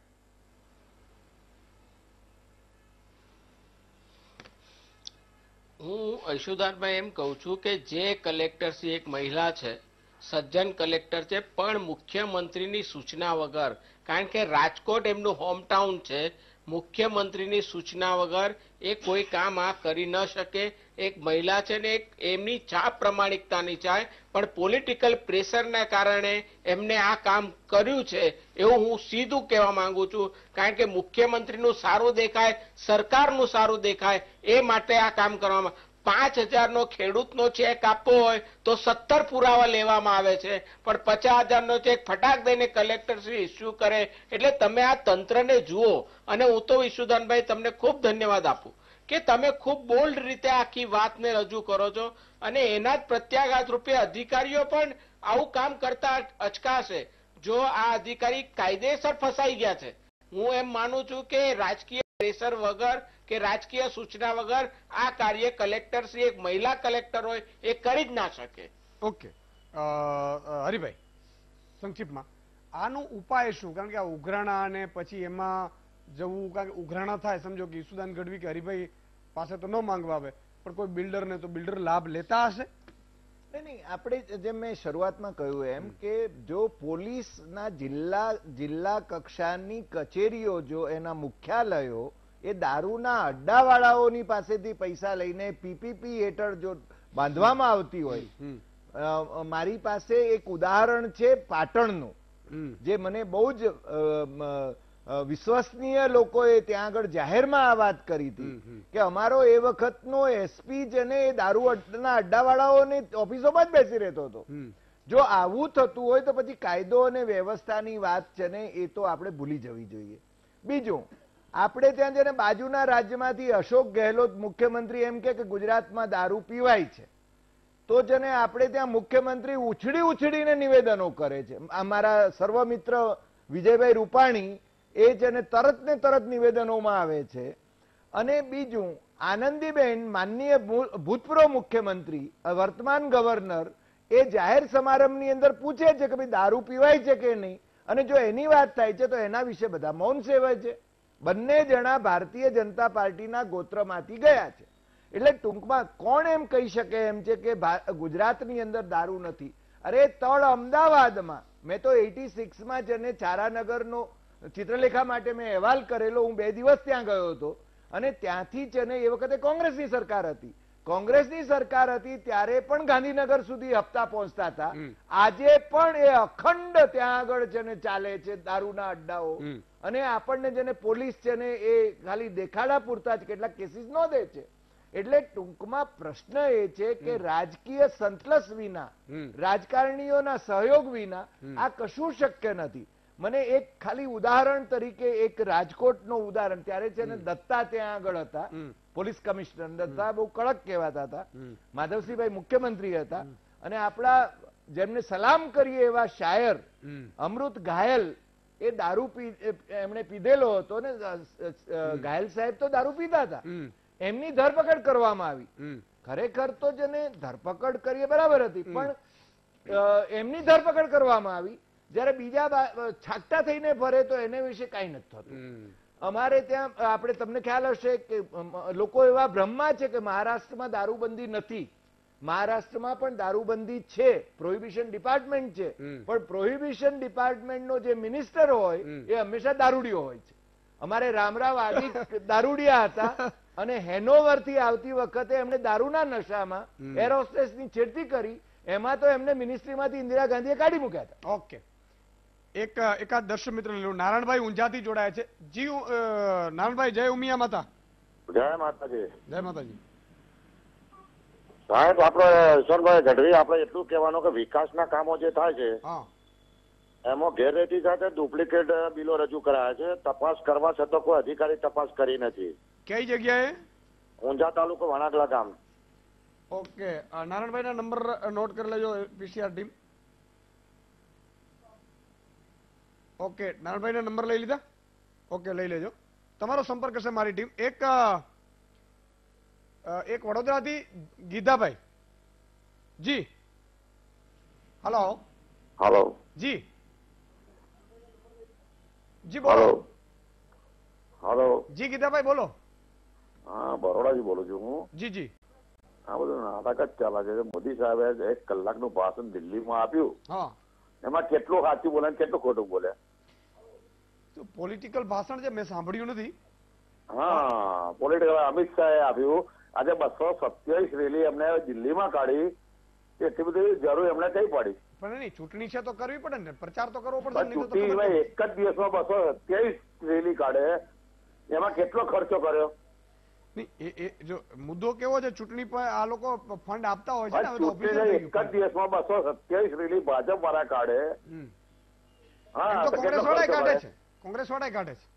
હું ઈશુદાનભાઈ એમ કહું છું કે જે કલેક્ટર શ્રી એક મહિલા છે, સજ્જન કલેક્ટર છે, પણ મુખ્યમંત્રીની સૂચના વગર, કારણ કે રાજકોટ એમનું હોમટાઉન છે, મુખ્યમંત્રીની સૂચના વગર એ કોઈ કામ આ કરી ન શકે. એક મહિલા છે ને એમની છાપ પ્રમાણિકતાની ચાય, પણ પોલિટિકલ પ્રેશરના કારણે એમને આ કામ કર્યું છે એવું હું સીધું કહેવા માંગુ છું. કારણ કે મુખ્યમંત્રીનું સારું દેખાય, સરકારનું સારું દેખાય, એ માટે આ કામ કરવામાં. 5,000નો ખેડૂતનો ચેક આપવો હોય તો 17 પુરાવા લેવામાં આવે છે, પણ 50,000નો ચેક ફટાક દઈને કલેક્ટર શ્રી ઇસ્યુ કરે. એટલે તમે આ તંત્રને જુઓ. અને હું તો ઈશુદાનભાઈ તમને ખૂબ ધન્યવાદ આપું કે તમે ખૂબ બોલ્ડ રીતે આખી વાતને રજૂ કરો છો, અને એના જ પ્રત્યાઘાત રૂપે અધિકારીઓ પણ આવું કામ કરતા અચકાશે. જો આ અધિકારી કાયદેસર ફસાઈ ગયા છે, હું એમ માનું છું કે રાજકીય પ્રેશર વગર કે રાજકીય સૂચના વગર આ કાર્ય કલેક્ટર શ્રી એક મહિલા કલેક્ટર હોય એ કરી જ ના શકે. ઓકે હરિભાઈ, સંક્ષિપ્તમાં આનો ઉપાય શું? કારણ કે આ ઉઘરાણા અને પછી એમાં જવું, કારણ કે ઉઘરાણા થાય, સમજો કે ઈશુદાન ગઢવી કે હરિભાઈ પાસે તો ન માંગવા આવે, પણ કોઈ બિલ્ડર ને તો બિલ્ડર લાભ લેતા હશે. નહીં, આપણે જેમ મેં શરૂઆતમાં કહ્યું એમ કે જો પોલીસના જિલ્લા કક્ષાની કચેરીઓ, જો એના મુખ્યાલયો એ દારૂના અડ્ડાવાળાઓની પાસેથી પૈસા લઈને પીપીપી હેઠળ જો બાંધવામાં આવતી હોય, મારી પાસે એક ઉદાહરણ છે પાટણનું, જે મને બહુ જ વિશ્વસનીય લોકોએ ત્યાં આગળ જાહેરમાં આ વાત કરી હતી કે અમારો એ વખતનો એસપી જેને એ દારૂના અડ્ડાવાળાઓની ઓફિસોમાં જ બેસી રહેતો હતો. જો આવું થતું હોય તો પછી કાયદો અને વ્યવસ્થાની વાત છે ને એ તો આપણે ભૂલી જવી જોઈએ. બીજું, આપણે ત્યાં છે ને બાજુના રાજ્યમાંથી અશોક ગેહલોત મુખ્યમંત્રી એમ કે ગુજરાતમાં દારૂ પીવાય છે, તો છે ને આપણે ત્યાં મુખ્યમંત્રી ઉછળીને નિવેદનો કરે છે. અમારા સર્વમિત્ર વિજયભાઈ રૂપાણી એ છે ને તરત નિવેદનોમાં આવે છે. અને બીજું, આનંદીબેન માનનીય ભૂતપૂર્વ મુખ્યમંત્રી, વર્તમાન ગવર્નર, એ જાહેર સમારંભની અંદર પૂછે છે કે ભાઈ દારૂ પીવાય છે કે નહીં, અને જો એની વાત થાય છે તો એના વિશે બધા મૌન સેવે છે. બંને જણા ભારતીય જનતા પાર્ટીના ગોત્રમાંથી ગયા છે. એટલે ટૂંકમાં કોણ એમ કહી શકે એમ છે કે ગુજરાતની અંદર દારૂ નથી? અરે તળ અમદાવાદમાં, મેં તો 86માં છે ને ચારાનગરનો ચિત્રલેખા માટે મેં અહેવાલ કરેલો, હું 2 દિવસ ત્યાં ગયો હતો. અને ત્યાંથી છે ને એ વખતે કોંગ્રેસની સરકાર હતી. કોંગ્રેસની સરકાર હતી ત્યારે પણ ગાંધીનગર સુધી હપ્તા પહોંચતા હતા. આજે પણ એ અખંડ ત્યાં આગળ છે ને ચાલે છે દારૂના અડ્ડાઓ. અને આપણને જેને પોલીસ છે ને એ ખાલી દેખાડા પૂરતા જ કેટલાક કેસીસ ન દે છે. એટલે ટૂંકમાં પ્રશ્ન એ છે કે રાજકીય સંતલસ વિના, રાજકારણીઓના સહયોગ વિના આ કશું શક્ય નથી. મને એક ખાલી ઉદાહરણ તરીકે એક રાજકોટનો ઉદાહરણ, ત્યારે છે ને દત્તા ત્યાં આગળ હતા, પોલીસ કમિશનર દત્તા બહુ કડક કહેવાતા હતા. માધવસિંહભાઈ મુખ્યમંત્રી હતા અને આપણા જેમને સલામ કરીએ એવા શાયર અમૃત ઘાયલ એ દારૂ એમણે પીધેલો હતો ને ઘાયલ સાહેબ તો દારૂ પીતા હતા. એમની ધરપકડ કરવામાં આવી. ખરેખર તો જેને ધરપકડ કરીએ બરાબર હતી, પણ એમની ધરપકડ કરવામાં આવી. જયારે બીજા છાકટા થઈને ફરે તો એને વિશે કઈ નથી થતું. અમારે ત્યાં આપણે તમને ખ્યાલ હશે કે લોકો એવા ભ્રમમાં છે કે મહારાષ્ટ્રમાં દારૂબંધી નથી. મહારાષ્ટ્રમાં પણ દારૂબંધી છે, પ્રોહિબિશન ડિપાર્ટમેન્ટ છે, પણ પ્રોહિબિશન ડિપાર્ટમેન્ટનો જે મિનિસ્ટર હોય એ હંમેશા દારૂડિયો હોય છે. અમારે રામરાવ આદિ દારૂડિયા હતા અને હેનોવર થી આવતી વખતે એમણે દારૂના નશામાં એર હોસ્ટેસની છેડતી કરી. એમાં તો એમને મિનિસ્ટ્રીમાંથી ઇન્દિરા ગાંધીએ કાઢી મૂક્યા હતા. ઓકે, એકાદ દર્શક મિત્ર નારાયણભાઈ ઊંઝાથી જોડાયા છે. જી નારાયણભાઈ, જય ઉમિયા માતા. જય માતાજી. જય માતાજી. સાહેબ, આપડે ઈશ્વરભાઈ ગઢવી, આપડે એટલું કહેવાનું કે વિકાસના કામો જે થાય છે એમાં ગેરરીતિ સાથે ડુપ્લિકેટ બિલો રજૂ કરાયા છે. તપાસ કરવા છતાં કોઈ અધિકારી તપાસ કરી નથી. કઈ જગ્યાએ? ઊંઝા તાલુકો વણાકલા ગામ. ઓકે, નારાયણભાઈ ના નંબર નોટ કરી લેજો, પીસીઆર ટીમ. ઓકે, નારાયણભાઈ ના નંબર લઈ લીધા? ઓકે, લઈ લેજો. તમારો સંપર્ક હશે મારી ટીમ. એક વડોદરાથી ગીધાભાઈ. જી હલો. હલો જી જી બોલો. હલો જી ગીધાભાઈ બોલો. હા, બરોડાથી બોલું છું હું. જી જી. આ બધું નાટક જ ચાલે છે. મોદી સાહેબે 1 કલાકનું ભાષણ દિલ્હીમાં આપ્યું, એમાં કેટલું સાચું બોલે કેટલું ખોટું બોલે? પોલિટિકલ ભાષણ છે, મેં સાંભળ્યું નથી. હા, પોલિટિકલ અમિત શાહે આપ્યું. આજે 227 રેલી એમને દિલ્હીમાં કાઢી. એટલી બધી જરૂર એમને કઈ પડી? પણ એની ચૂંટણી છે તો કરવી પડે ને, પ્રચાર તો કરવો પડશે. ચૂંટણી એક જ દિવસમાં 227 રેલી કાઢે, એમાં કેટલો ખર્ચો કર્યો? જો મુદ્દો કેવો છે, ચૂંટણી પર આ લોકો ફંડ આપતા હોય છે ને. એક જ દિવસમાં 227 રેલી ભાજપ વાળા કાઢે. હા, કોંગ્રેસ વાળા કાઢે છે. કોંગ્રેસ વાળા કાઢે છે.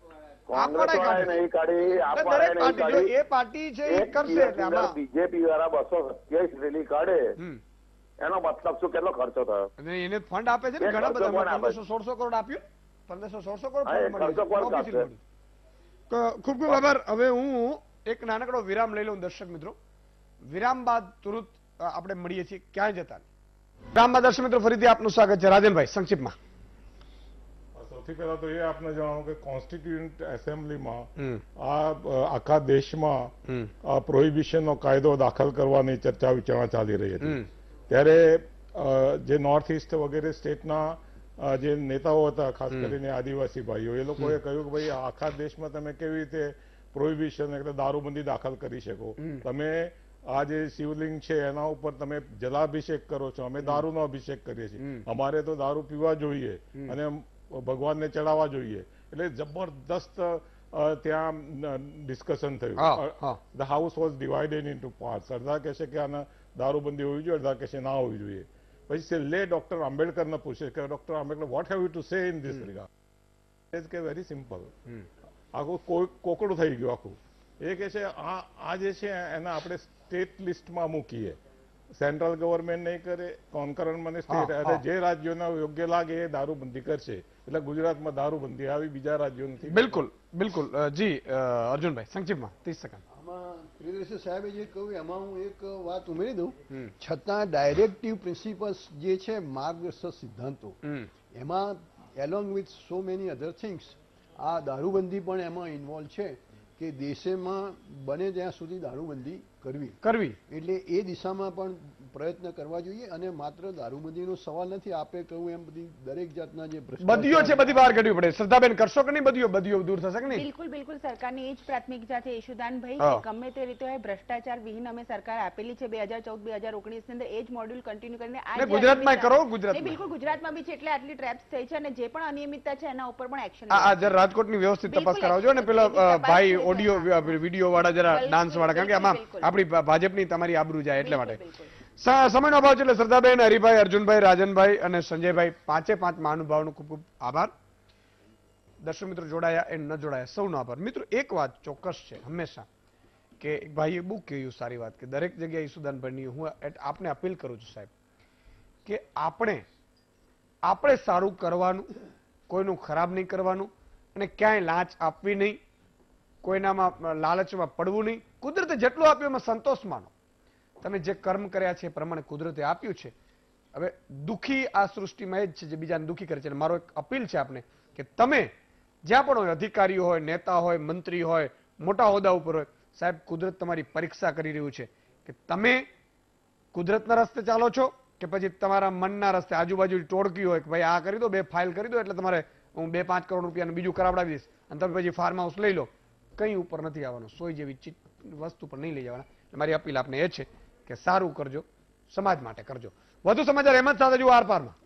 બીજેપી વાળા 227 રેલી કાઢે, એનો મતલબ શું? કેટલો ખર્ચો થયો? એને ફંડ આપે છે ને ઘણા બધા. 1500-1600 કરોડ આપ્યું. 1500-1600 કરોડ. ખૂબ ખૂબ આભાર. હવે હું એક નાનકડો વિરામ લઈ લઉં દર્શક મિત્રો. વિરામ બાદ તુરંત આપણે મળીએ છીએ. ક્યાંય જતા નહીં. વિરામ બાદ દર્શક મિત્રો ફરીથી આપનું સ્વાગત છે. રાજનભાઈ, સંક્ષિપ્તમાં. સૌથી પહેલા તો એ આપને જણાવું કે કોન્સ્ટિટ્યુન્ટ એસેમ્બલીમાં આ આખા દેશમાં આ પ્રોહિબિશનનો કાયદો દાખલ કરવાની ચર્ચા વિચારણા ચાલી રહી હતી. ત્યારે જે નોર્થ ઇસ્ટ વગેરે સ્ટેટના જે નેતાઓ હતા, ખાસ કરીને આદિવાસી ભાઈઓ, એ લોકોએ કહ્યું કે ભાઈ આખા દેશમાં તમે કેવી રીતે પ્રોહિબિશન એટલે દારૂબંધી દાખલ કરી શકો? તમે આ જે શિવલિંગ છે એના ઉપર તમે જલાભિષેક કરો છો, અમે દારૂનો અભિષેક કરીએ છીએ. અમારે તો દારૂ પીવા જોઈએ અને ભગવાનને ચડાવવા જોઈએ. એટલે જબરદસ્ત ત્યાં ડિસ્કશન થયું. The house was divided into parts. અડધા કહેશે કે આના દારૂબંધી હોવી જોઈએ, અડધા કહેશે ના હોવી જોઈએ. પછી છેલ્લે ડોક્ટર આંબેડકરને પૂછે કે doctor Ambedkar, what have you to say in this regard? કે વેરી સિમ્પલ. આખું કોકડું થઈ ગયું આખું. એ કે છે આ જે છે એને આપણે સ્ટેટ લિસ્ટમાં મૂકીએ. સેન્ટ્રલ ગવર્મેન્ટ નહીં કરે, કોન્કરન્ટ મને સ્ટેટ, એટલે જે રાજ્યોને યોગ્ય લાગે એ દારૂબંધી કરશે. એટલે ગુજરાતમાં દારૂબંધી આવી, બીજા રાજ્યો નથી. બિલકુલ બિલકુલ. જી અર્જુનભાઈ, સંક્ષિપ્તમાં 30 સેકન્ડ. આમાં પ્રિયદર્શી સાહેબે જે કહ્યું એમાં હું એક વાત ઉમેરી દઉં. છતાં ડાયરેક્ટિવ પ્રિન્સિપલ્સ જે છે, માર્ગદર્શક સિદ્ધાંતો, એમાં along with so many other things આ દારૂબંધી પણ એમાં ઇન્વોલ્વ છે કે દેશમાં બને ત્યાં સુધી દારૂબંધી કરવી. એટલે એ દિશામાં પણ પ્રયત્ન કરવા જોઈએ અને માત્ર દારૂબંધીનો સવાલ નથી, આપે કહ્યું એમ બધી દરેક જાતના જે બદીઓ છે બધી બહાર કાઢવી પડે. શ્રદ્ધાબેન કરશો કે નહીં બદીઓ દૂર થશે કે નહીં? બિલકુલ બિલકુલ સરકારની એ જ પ્રાથમિકતા છે ઈશુદાનભાઈ, કે ગમે તે રીતે હોય ભ્રષ્ટાચાર વિહીન અમે સરકાર આપેલી છે 2014-2019 ની અંદર એ જ મોડ્યુલ કન્ટિન્યુ કરીને આ ગુજરાતમાં કરો. ગુજરાતમાં બિલકુલ ગુજરાતમાં બી છે, એટલે આટલી ટ્રેપ્સ થઈ છે અને જે પણ અનિયમિતતા છે એના ઉપર પણ એક્શન. આ જરા રાજકોટની વ્યવસ્થિત તપાસ કરાવજો અને પેલા ભાઈ ઓડિયો વિડીયો વાળા જરા ડાન્સ વાળા, કારણ કે આમાં આપણી ભાજપની તમારી આબરૂ જાય એટલા માટે. સમયનો અભાવ છે એટલે શ્રદ્ધાબેન, હરિભાઈ, અર્જુનભાઈ, રાજનભાઈ અને સંજયભાઈ, 5 મહાનુભાવોનો ખૂબ ખૂબ આભાર. દર્શક મિત્રો જોડાયા એ ન જોડાયા સૌનો આભાર. મિત્રો એક વાત ચોક્કસ છે હંમેશા કે એક ભાઈએ બહુ કહ્યું સારી વાત કે દરેક જગ્યાએ ઈસુદાનભાઈની હું આપને અપીલ કરું છું સાહેબ કે આપણે સારું કરવાનું, કોઈનું ખરાબ નહીં કરવાનું અને ક્યાંય લાંચ આપવી નહીં, કોઈનામાં લાલચમાં પડવું નહીં. કુદરતે જેટલું આપ્યું એમાં સંતોષ માનો. તમે જે કર્મ કર્યા છે એ પ્રમાણે કુદરતે આપ્યું છે. હવે દુઃખી આ સૃષ્ટિમાં એ જ છે જે બીજાને દુઃખી કરે છે. મારો એક અપીલ છે આપને કે તમે જ્યાં પણ હોય, અધિકારીઓ હોય, નેતા હોય, મંત્રી હોય, મોટા હોદ્દા ઉપર હોય, સાહેબ કુદરત તમારી પરીક્ષા કરી રહ્યું છે કે તમે કુદરતના રસ્તે ચાલો છો કે પછી તમારા મનના રસ્તે. આજુબાજુ ટોળકી હોય કે ભાઈ આ કરી દો, 2 ફાઇલ કરી દો એટલે તમારે હું 2-5 કરોડ રૂપિયાનું બીજું કરાવડાવી દઈશ અને તમે પછી ફાર્મ હાઉસ લઈ લો. કંઈ ઉપર નથી આવવાનું, સોય જેવી વસ્તુ પર નહીં લઈ જવાના. મારી અપીલ આપને એ છે કે સારું કરજો, સમાજ માટે કરજો. વધુ સમાચાર હેમંત સાથે જુઓ આરપારમાં.